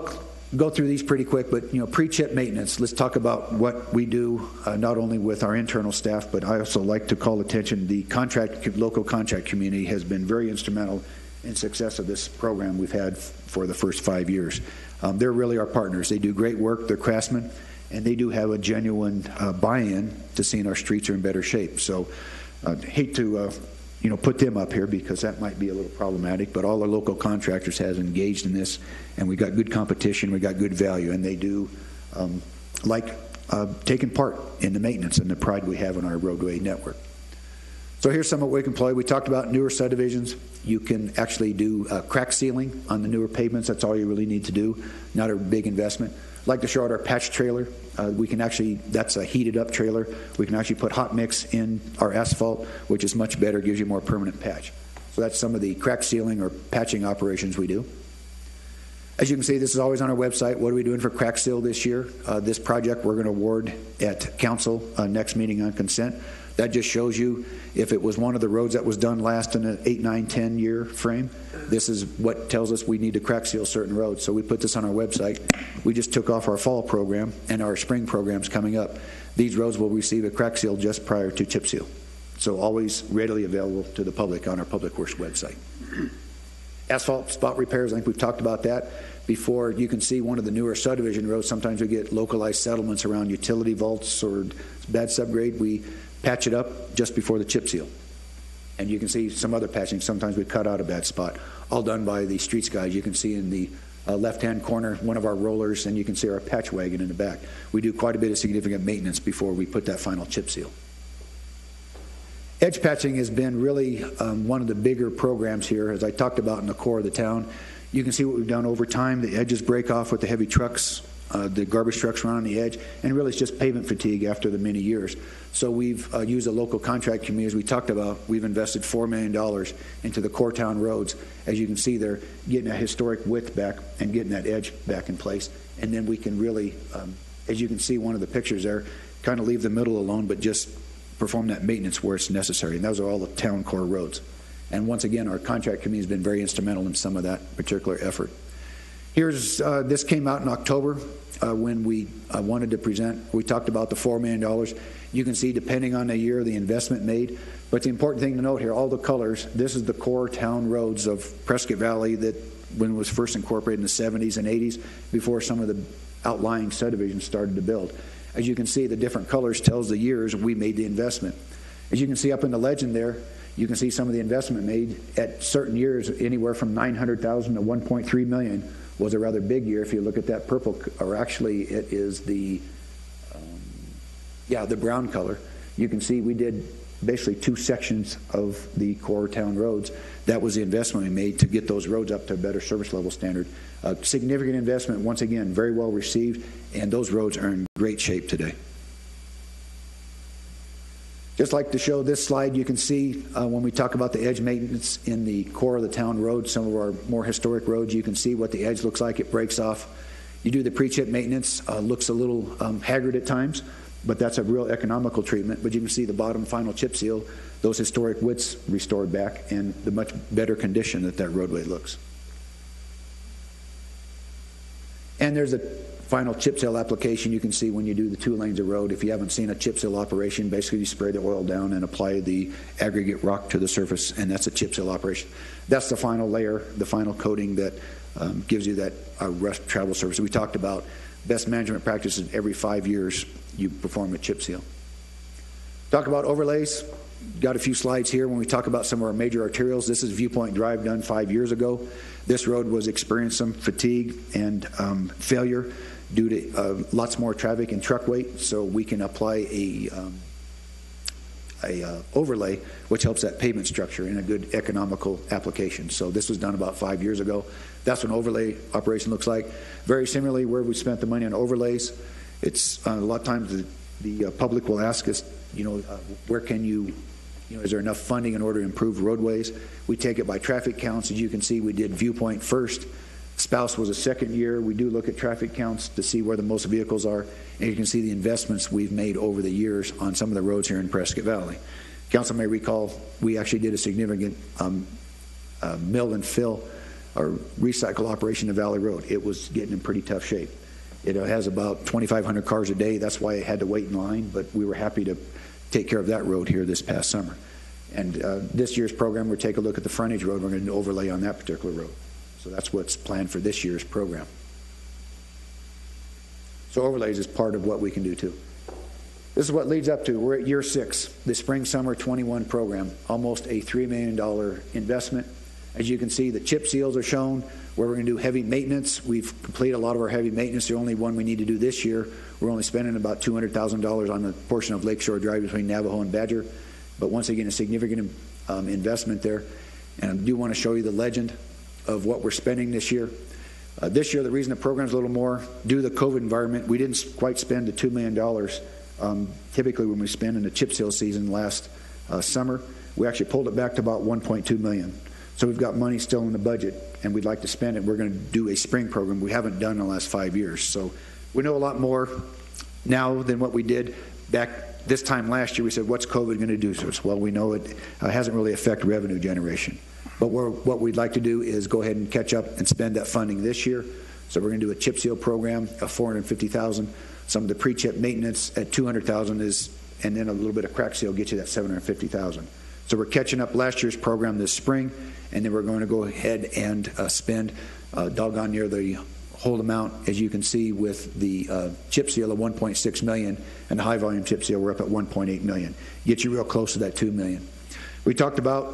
go through these pretty quick, but you know, pre-chip maintenance. Let's talk about what we do, uh, not only with our internal staff, but I also like to call attention. The contract, local contract community has been very instrumental in success of this program we've had f- for the first five years. Um, they're really our partners. They do great work. They're craftsmen, and they do have a genuine uh, buy-in to seeing our streets are in better shape. So, I uh, hate to. Uh, you know, put them up here because that might be a little problematic, but all our local contractors has engaged in this, and we got good competition, we got good value, and they do um, like uh, taking part in the maintenance and the pride we have in our roadway network. So here's some of what we can employ. We talked about newer subdivisions. You can actually do uh, crack sealing on the newer pavements. That's all you really need to do, not a big investment. I'd like to show out our patch trailer. Uh, we can actually, that's a heated up trailer. We can actually put hot mix in our asphalt, which is much better, gives you more permanent patch. So that's some of the crack sealing or patching operations we do. As you can see, this is always on our website. What are we doing for crack seal this year? Uh, this project we're going to award at council uh, next meeting on consent. That just shows you if it was one of the roads that was done last in an eight, nine, ten year frame. This is what tells us we need to crack seal certain roads. So we put this on our website. We just took off our fall program, and our spring program's coming up. These roads will receive a crack seal just prior to chip seal. So always readily available to the public on our Public Works website. Asphalt spot repairs, I think we've talked about that before. You can see one of the newer subdivision roads. Sometimes we get localized settlements around utility vaults or bad subgrade. We patch it up just before the chip seal. And you can see some other patching. Sometimes we cut out a bad spot. All done by the streets guys. You can see in the uh, left-hand corner one of our rollers, and you can see our patch wagon in the back. We do quite a bit of significant maintenance before we put that final chip seal. Edge patching has been really um, one of the bigger programs here, as I talked about in the core of the town. You can see what we've done over time. The edges break off with the heavy trucks. Uh, the garbage trucks run on the edge, and really it's just pavement fatigue after the many years. So we've uh, used a local contract community, as we talked about. We've invested four million dollars into the core town roads. As you can see, they're getting that historic width back and getting that edge back in place. And then we can really, um, as you can see one of the pictures there, kind of leave the middle alone, but just perform that maintenance where it's necessary. And those are all the town core roads. And once again, our contract committee has been very instrumental in some of that particular effort. Here's, uh, this came out in October uh, when we uh, wanted to present. We talked about the four million dollars. You can see, depending on the year, the investment made. But the important thing to note here, all the colors, this is the core town roads of Prescott Valley that when it was first incorporated in the seventies and eighties, before some of the outlying subdivisions started to build. As you can see, the different colors tells the years we made the investment. As you can see up in the legend there, you can see some of the investment made at certain years, anywhere from nine hundred thousand dollars to one point three million dollars was a rather big year. If you look at that purple, or actually it is the, um, yeah, the brown color. You can see we did basically two sections of the core town roads. That was the investment we made to get those roads up to a better service level standard. A significant investment, once again, very well received, and those roads are in great shape today. Just like to show this slide, you can see uh, when we talk about the edge maintenance in the core of the town roads, some of our more historic roads, you can see what the edge looks like. It breaks off. You do the pre-chip maintenance, uh, looks a little um, haggard at times, but that's a real economical treatment. But you can see the bottom final chip seal, those historic widths restored back, and the much better condition that that roadway looks. And there's a final chip seal application. You can see when you do the two lanes of road. If you haven't seen a chip seal operation, basically you spray the oil down and apply the aggregate rock to the surface, and that's a chip seal operation. That's the final layer, the final coating that um, gives you that uh, rust travel surface. We talked about best management practices. Every five years you perform a chip seal. Talk about overlays. Got a few slides here when we talk about some of our major arterials. This is Viewpoint Drive, done five years ago. This road was experiencing some fatigue and um, failure due to uh, lots more traffic and truck weight, so we can apply a, um, a uh, overlay which helps that pavement structure in a good economical application. So this was done about five years ago. That's what an overlay operation looks like. Very similarly, where we spent the money on overlays, it's uh, a lot of times the, the uh, public will ask us, you know, uh, where can you, you know, is there enough funding in order to improve roadways? We take it by traffic counts. As you can see, we did Viewpoint first. Spouse was a second year. We do look at traffic counts to see where the most vehicles are, and you can see the investments we've made over the years on some of the roads here in Prescott Valley. Council may recall we actually did a significant um, uh, mill and fill our recycle operation of Valley Road. It was getting in pretty tough shape. It has about twenty-five hundred cars a day. That's why I had to wait in line, but we were happy to take care of that road here this past summer. And uh, this year's program, we'll take a look at the frontage road. We're going to overlay on that particular road. So that's what's planned for this year's program. So overlays is part of what we can do too. This is what leads up to, we're at year six, the spring summer twenty-one program, almost a three million dollar investment. As you can see, the chip seals are shown where we're going to do heavy maintenance. We've completed a lot of our heavy maintenance. The only one we need to do this year, we're only spending about two hundred thousand dollars on the portion of Lakeshore Drive between Navajo and Badger. But once again, a significant um, investment there. And I do want to show you the legend of what we're spending this year. Uh, this year, the reason the program's a little more, due to the COVID environment, we didn't quite spend the two million dollars um, typically when we spend in the chip seal season last uh, summer. We actually pulled it back to about one point two million dollars. So we've got money still in the budget, and we'd like to spend it. We're going to do a spring program we haven't done in the last five years. So we know a lot more now than what we did back this time last year. We said, what's COVID going to do to us? Well, we know it uh, hasn't really affected revenue generation. But we're, what we'd like to do is go ahead and catch up and spend that funding this year. So we're going to do a chip seal program of four hundred fifty thousand dollars. Some of the pre-chip maintenance at two hundred thousand dollars is, and then a little bit of crack seal get you that seven hundred fifty thousand dollars. So we're catching up last year's program this spring, and then we're going to go ahead and uh, spend uh, doggone near the whole amount, as you can see, with the uh, chip seal of one point six million dollars and the high volume chip seal, we're up at one point eight million dollars. Get you real close to that two million dollars. We talked about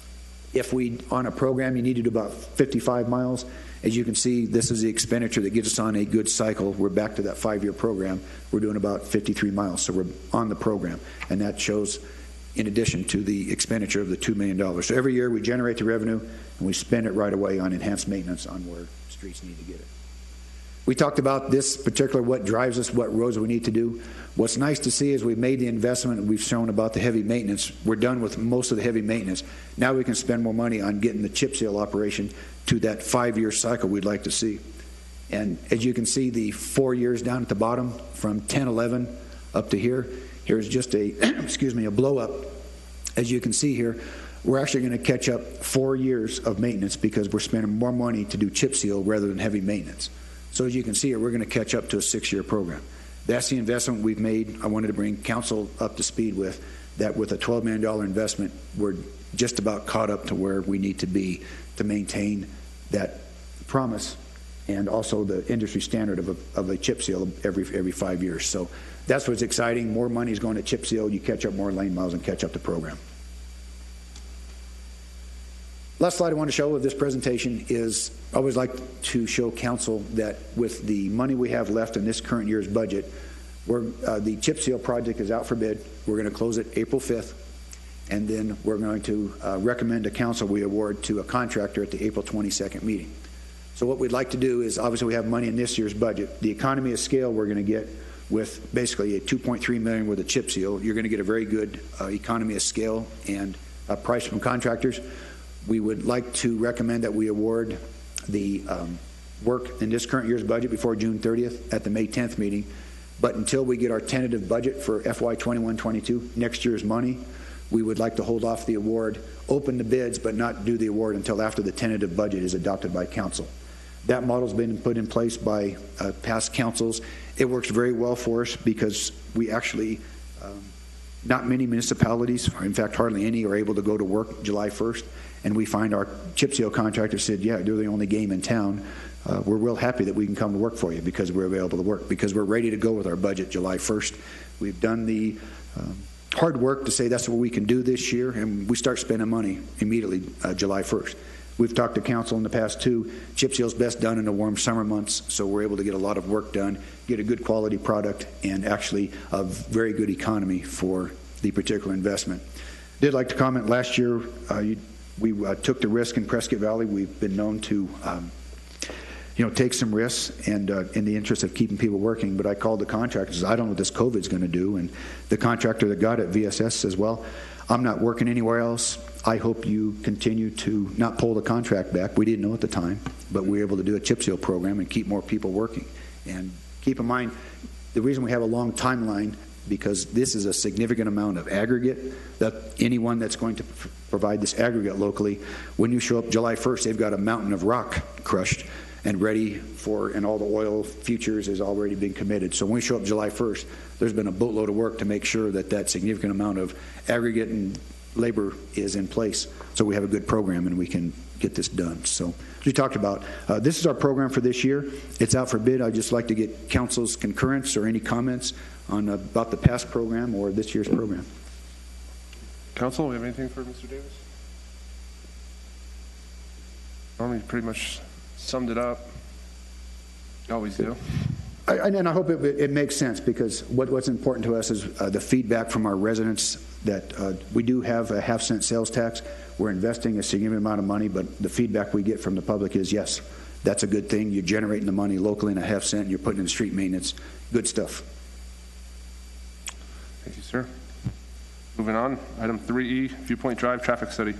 if we, on a program, you need to do about fifty-five miles. As you can see, this is the expenditure that gets us on a good cycle. We're back to that five-year program. We're doing about fifty-three miles, so we're on the program. And that shows in addition to the expenditure of the two million dollars. So every year we generate the revenue and we spend it right away on enhanced maintenance on where streets need to get it. We talked about this particular, what drives us, what roads we need to do. What's nice to see is we've made the investment and we've shown about the heavy maintenance. We're done with most of the heavy maintenance. Now we can spend more money on getting the chip seal operation to that five-year cycle we'd like to see. And as you can see, the four years down at the bottom from ten eleven up to here, here's just a, excuse me, a blow up. As you can see here, we're actually going to catch up four years of maintenance because we're spending more money to do chip seal rather than heavy maintenance. So as you can see here, we're going to catch up to a six-year program. That's the investment we've made. I wanted to bring council up to speed with that. With a twelve million dollar investment, we're just about caught up to where we need to be to maintain that promise and also the industry standard of a, of a chip seal every every five years. So that's what's exciting. More money is going to chip seal. You catch up more lane miles and catch up the program. Last slide I want to show of this presentation is I always like to show council that with the money we have left in this current year's budget, we're, uh, the chip seal project is out for bid. We're going to close it April fifth, and then we're going to uh, recommend to council we award to a contractor at the April twenty-second meeting. So what we'd like to do is, obviously we have money in this year's budget. The economy of scale we're going to get with basically a two point three million dollars with a chip seal. You're going to get a very good uh, economy of scale and a price from contractors. We would like to recommend that we award the um, work in this current year's budget before June thirtieth at the May tenth meeting. But until we get our tentative budget for F Y twenty-one twenty-two, next year's money, we would like to hold off the award, open the bids, but not do the award until after the tentative budget is adopted by council. That model's been put in place by uh, past councils. It works very well for us because we actually, um, not many municipalities, or in fact hardly any, are able to go to work July first. And we find our chip seal contractor said, yeah, they're the only game in town. Uh, we're real happy that we can come to work for you because we're available to work, because we're ready to go with our budget July first. We've done the um, hard work to say that's what we can do this year, and we start spending money immediately uh, July first. We've talked to council in the past too. Chip seal's best done in the warm summer months, so we're able to get a lot of work done, get a good quality product, and actually a very good economy for the particular investment. Did like to comment, last year uh, you, we uh, took the risk in Prescott Valley. We've been known to um, you know, take some risks and uh, in the interest of keeping people working, but I called the contractors. I don't know what this COVID's going to do, and the contractor that got it, V S S, says, well, I'm not working anywhere else. I hope you continue to not pull the contract back. We didn't know at the time, but we were able to do a chip seal program and keep more people working. And keep in mind, the reason we have a long timeline because this is a significant amount of aggregate that anyone that's going to p- provide this aggregate locally, when you show up July first, they've got a mountain of rock crushed and ready for, and all the oil futures has already been committed. So when we show up July first, there's been a boatload of work to make sure that that significant amount of aggregate and labor is in place, so we have a good program and we can get this done. So as we talked about, uh, this is our program for this year. It's out for bid. I'd just like to get council's concurrence or any comments on uh, about the past program or this year's program. Council, we have anything for Mister Davis? Normally, pretty much summed it up. You always do. I, and I hope it, it makes sense, because what, what's important to us is uh, the feedback from our residents that uh, we do have a half cent sales tax. We're investing a significant amount of money, but the feedback we get from the public is, yes, that's a good thing. You're generating the money locally in a half cent, and you're putting it in street maintenance. Good stuff. Thank you, sir. Moving on, item three E, Viewpoint Drive traffic study.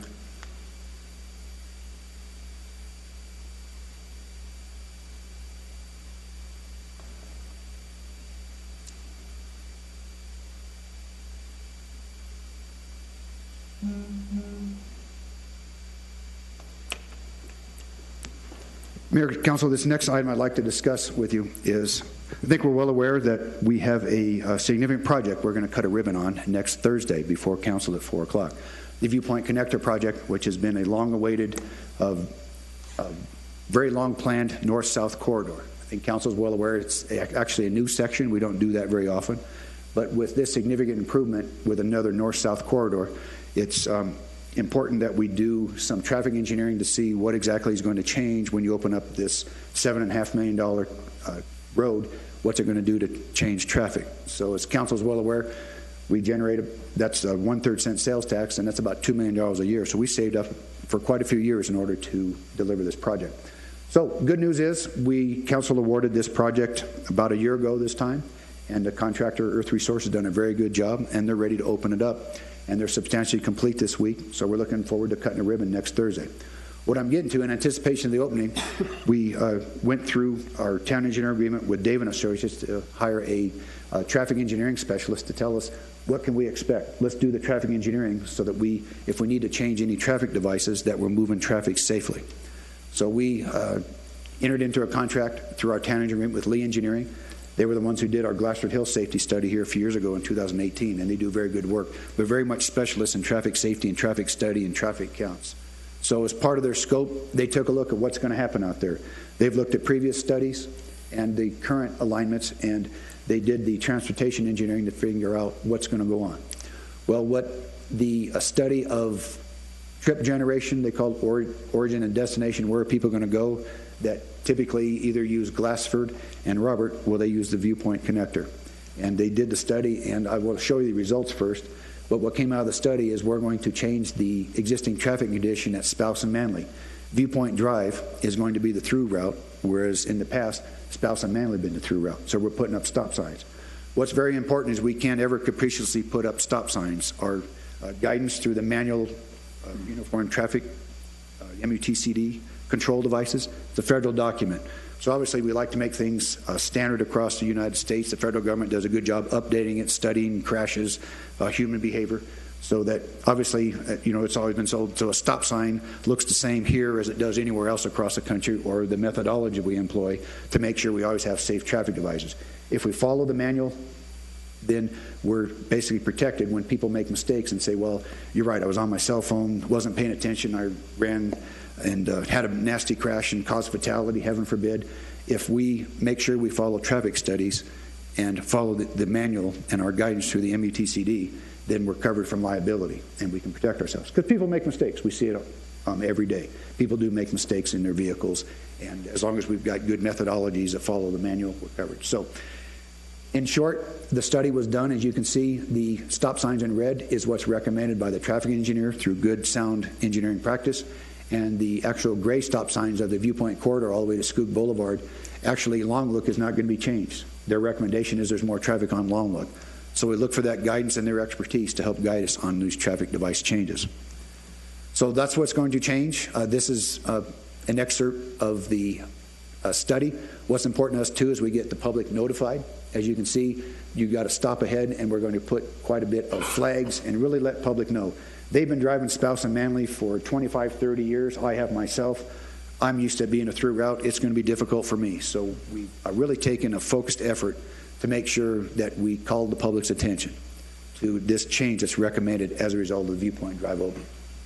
Mayor, Council, this next item I'd like to discuss with you is, I think we're well aware that we have a, a significant project we're going to cut a ribbon on next Thursday before Council at four o'clock. The Viewpoint Connector project, which has been a long-awaited, uh, uh, very long-planned north-south corridor. I think Council is well aware it's actually a new section. We don't do that very often. But with this significant improvement with another north-south corridor, it's um, important that we do some traffic engineering to see what exactly is going to change when you open up this seven and a half million dollar uh, road. What's it going to do to change traffic? So as council is well aware, we generated, that's a one-third cent sales tax, and that's about two million dollars a year. So we saved up for quite a few years in order to deliver this project. So good news is we, council awarded this project about a year ago this time, and the contractor, Earth Resources, has done a very good job, and they're ready to open it up. And they're substantially complete this week, so we're looking forward to cutting a ribbon next Thursday. What I'm getting to, in anticipation of the opening, we uh, went through our town engineer agreement with Dave and Associates to hire a uh, traffic engineering specialist to tell us what can we expect. Let's do the traffic engineering so that we, if we need to change any traffic devices, that we're moving traffic safely. So we uh, entered into a contract through our town engineer agreement with Lee Engineering. They were the ones who did our Glassford Hill safety study here a few years ago in two thousand eighteen, and they do very good work. They're very much specialists in traffic safety and traffic study and traffic counts. So as part of their scope, they took a look at what's going to happen out there. They've looked at previous studies and the current alignments, and they did the transportation engineering to figure out what's going to go on. Well, what the a study of trip generation, they called or, origin and destination, where are people going to go, that typically either use Glassford and Robert, well, they use the Viewpoint Connector. And they did the study, and I will show you the results first. But what came out of the study is we're going to change the existing traffic condition at Spouse and Manley. Viewpoint Drive is going to be the through route, whereas in the past, Spouse and Manley have been the through route. So we're putting up stop signs. What's very important is we can't ever capriciously put up stop signs. Our uh, guidance through the manual uh, uniform traffic, uh, M U T C D, control devices, it's a federal document. So obviously we like to make things uh, standard across the United States. The federal government does a good job updating it, studying crashes, uh, human behavior, so that obviously, uh, you know, it's always been sold. So a stop sign looks the same here as it does anywhere else across the country, or the methodology we employ to make sure we always have safe traffic devices. If we follow the manual, then we're basically protected when people make mistakes and say, well, you're right, I was on my cell phone, wasn't paying attention, I ran and uh, had a nasty crash and caused fatality, heaven forbid. If we make sure we follow traffic studies and follow the, the manual and our guidance through the M U T C D, then we're covered from liability and we can protect ourselves. Because people make mistakes. We see it um, every day. People do make mistakes in their vehicles, and as long as we've got good methodologies that follow the manual, we're covered. So, in short, the study was done. As you can see, the stop signs in red is what's recommended by the traffic engineer through good, sound engineering practice. And the actual gray stop signs of the Viewpoint Corridor all the way to Skook Boulevard, actually Long Look is not going to be changed. Their recommendation is there's more traffic on Long Look. So we look for that guidance and their expertise to help guide us on these traffic device changes. So that's what's going to change. Uh, this is uh, an excerpt of the uh, study. What's important to us, too, is we get the public notified. As you can see, you've got to stop ahead, and we're going to put quite a bit of flags and really let public know. They've been driving Spouse and Manly for twenty-five, thirty years. I have myself. I'm used to being a through route. It's going to be difficult for me. So we've really taken a focused effort to make sure that we call the public's attention to this change that's recommended as a result of the Viewpoint Drive opening.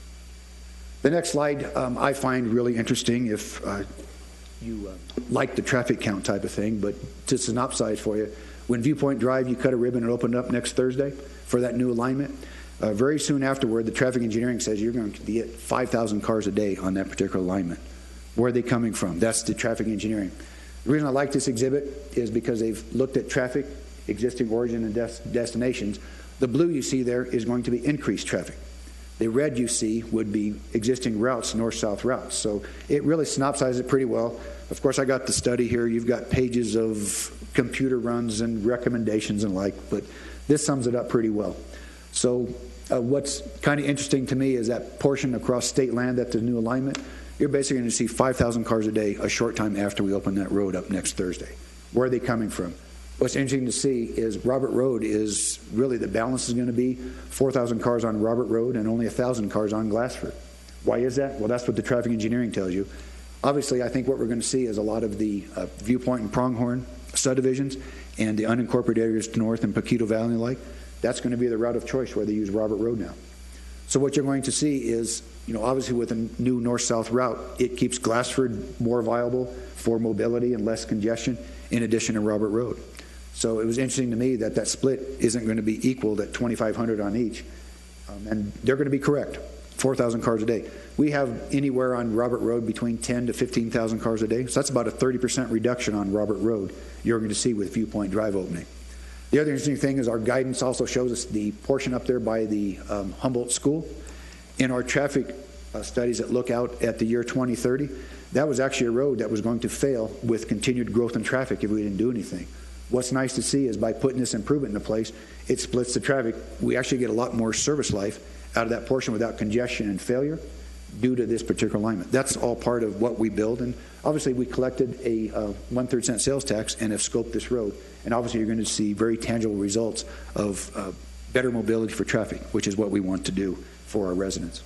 The next slide um, I find really interesting if uh, you uh, like the traffic count type of thing, but to synopsize for you, when Viewpoint Drive, you cut a ribbon and open up next Thursday for that new alignment. Uh, very soon afterward, the traffic engineering says you're going to be at five thousand cars a day on that particular alignment. Where are they coming from? That's the traffic engineering. The reason I like this exhibit is because they've looked at traffic, existing origin and des destinations. The blue you see there is going to be increased traffic. The red you see would be existing routes, north-south routes. So it really synopsizes it pretty well. Of course, I got the study here. You've got pages of computer runs and recommendations and like, but this sums it up pretty well. So uh, what's kind of interesting to me is that portion across state land at the new alignment, you're basically going to see five thousand cars a day a short time after we open that road up next Thursday. Where are they coming from? What's interesting to see is Robert Road is really the balance is going to be four thousand cars on Robert Road and only one thousand cars on Glassford. Why is that? Well, that's what the traffic engineering tells you. Obviously, I think what we're going to see is a lot of the uh, Viewpoint and Pronghorn subdivisions and the unincorporated areas to north and Paquito Valley and like, that's going to be the route of choice where they use Robert Road now. So what you're going to see is, you know, obviously with a new north-south route, it keeps Glassford more viable for mobility and less congestion in addition to Robert Road. So it was interesting to me that that split isn't going to be equal at twenty-five hundred on each. Um, and they're going to be correct, four thousand cars a day. We have anywhere on Robert Road between ten to fifteen thousand cars a day. So that's about a thirty percent reduction on Robert Road you're going to see with Viewpoint Drive opening. The other interesting thing is our guidance also shows us the portion up there by the um, Humboldt School. In our traffic uh, studies that look out at the year twenty thirty, that was actually a road that was going to fail with continued growth in traffic if we didn't do anything. What's nice to see is by putting this improvement into place, it splits the traffic. We actually get a lot more service life out of that portion without congestion and failure due to this particular alignment. That's all part of what we build. And obviously we collected a uh, one-third cent sales tax and have scoped this road. And obviously you're going to see very tangible results of uh, better mobility for traffic, which is what we want to do for our residents.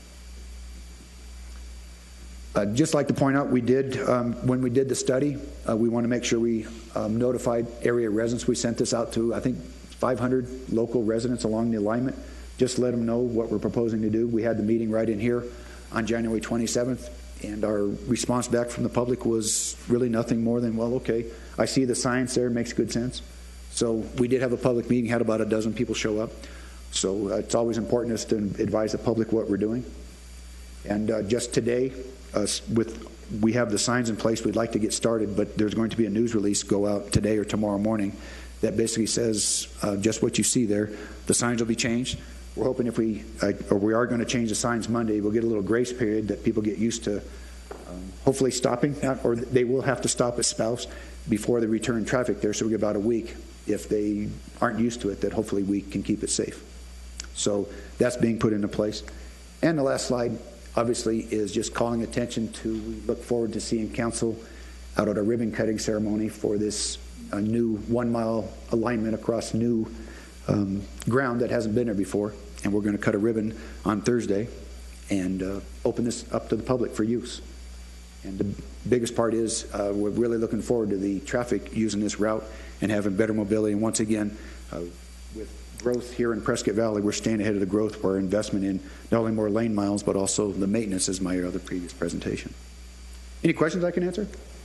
I'd just like to point out, we did, um, when we did the study, uh, we want to make sure we um, notified area residents. We sent this out to, I think, five hundred local residents along the alignment. Just let them know what we're proposing to do. We had the meeting right in here on January twenty-seventh, and our response back from the public was really nothing more than, well, okay, I see the science there, it makes good sense. So we did have a public meeting, had about a dozen people show up. So uh, it's always important us to advise the public what we're doing. And uh, just today, uh, with we have the signs in place, we'd like to get started, but there's going to be a news release go out today or tomorrow morning that basically says uh, just what you see there. The signs will be changed. We're hoping if we, uh, or we are going to change the signs Monday, we'll get a little grace period that people get used to um, hopefully stopping, or they will have to stop at Spouse before they return traffic there, so we get about a week. If they aren't used to it, that hopefully we can keep it safe. So that's being put into place. And the last slide, obviously, is just calling attention to, we look forward to seeing council out at a ribbon cutting ceremony for this uh, new one mile alignment across new um, ground that hasn't been there before. And we're going to cut a ribbon on Thursday and uh, open this up to the public for use. And the biggest part is uh, we're really looking forward to the traffic using this route and having better mobility. And once again, uh, with growth here in Prescott Valley, we're staying ahead of the growth for our investment in not only more lane miles, but also the maintenance, as my other previous presentation. Any questions I can answer?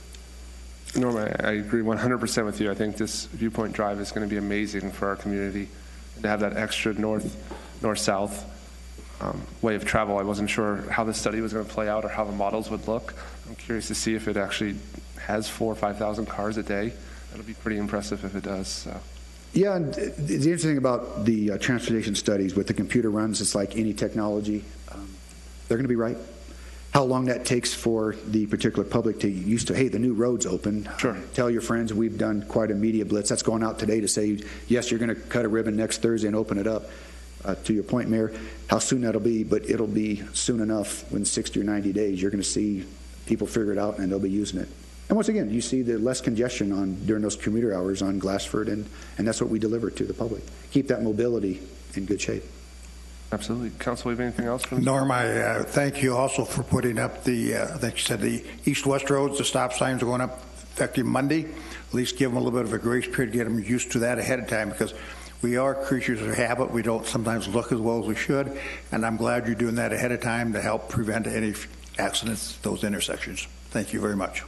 Norm, I, I agree one hundred percent with you. I think this Viewpoint Drive is going to be amazing for our community. To have that extra north, north-south um, way of travel, I wasn't sure how the study was going to play out or how the models would look. I'm curious to see if it actually has four or five thousand cars a day. That'll be pretty impressive if it does. So. Yeah, and the interesting thing about the uh, transportation studies with the computer runs, it's like any technology. Um, they're going to be right. How long that takes for the particular public to used to, hey, the new road's open. Sure. Uh, tell your friends we've done quite a media blitz. That's going out today to say, yes, you're going to cut a ribbon next Thursday and open it up. Uh, to your point, Mayor, how soon that'll be, but it'll be soon enough. When sixty or ninety days, you're going to see people figure it out and they'll be using it. And once again, you see the less congestion on during those commuter hours on Glassford, and, and that's what we deliver to the public. Keep that mobility in good shape. Absolutely. Council, we have anything else? From Norm, I uh, thank you also for putting up the, uh, I think you said the east-west roads, the stop signs are going up effective Monday. At least give them a little bit of a grace period, get them used to that ahead of time, because we are creatures of habit. We don't sometimes look as well as we should, and I'm glad you're doing that ahead of time to help prevent any accidents at those intersections. Thank you very much.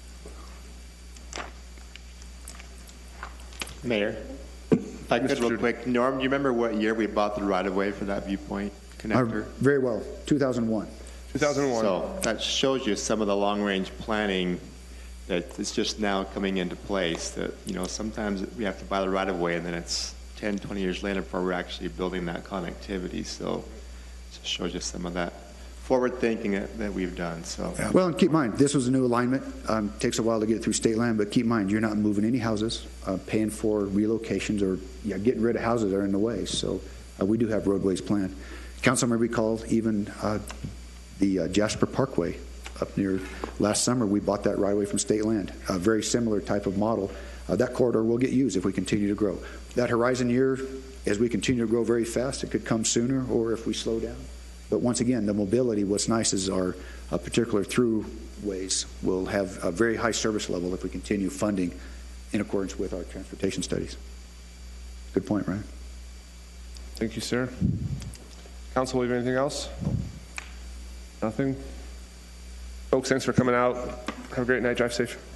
Mayor, if I could real quick, Norm, do you remember what year we bought the right-of-way for that viewpoint connector? Uh, very well, two thousand one. two thousand one. So that shows you some of the long-range planning that is just now coming into place, that, you know, sometimes we have to buy the right-of-way and then it's ten, twenty years later before we're actually building that connectivity. So it just shows you some of that forward thinking that, that we've done. So Yeah. Well, and keep in mind, this was a new alignment. Um, takes a while to get through state land, but keep in mind, you're not moving any houses, uh, paying for relocations, or yeah, getting rid of houses that are in the way. So uh, we do have roadways planned. Council may recall even uh, the uh, Jasper Parkway up near last summer. We bought that right away from state land. A very similar type of model. Uh, that corridor will get used if we continue to grow. That horizon year, as we continue to grow very fast, it could come sooner, or if we slow down. But once again, the mobility, what's nice is our uh, particular throughways will have a very high service level if we continue funding in accordance with our transportation studies. Good point, Ryan. Thank you, sir. Council, we have anything else? Nothing? Folks, thanks for coming out. Have a great night. Drive safe.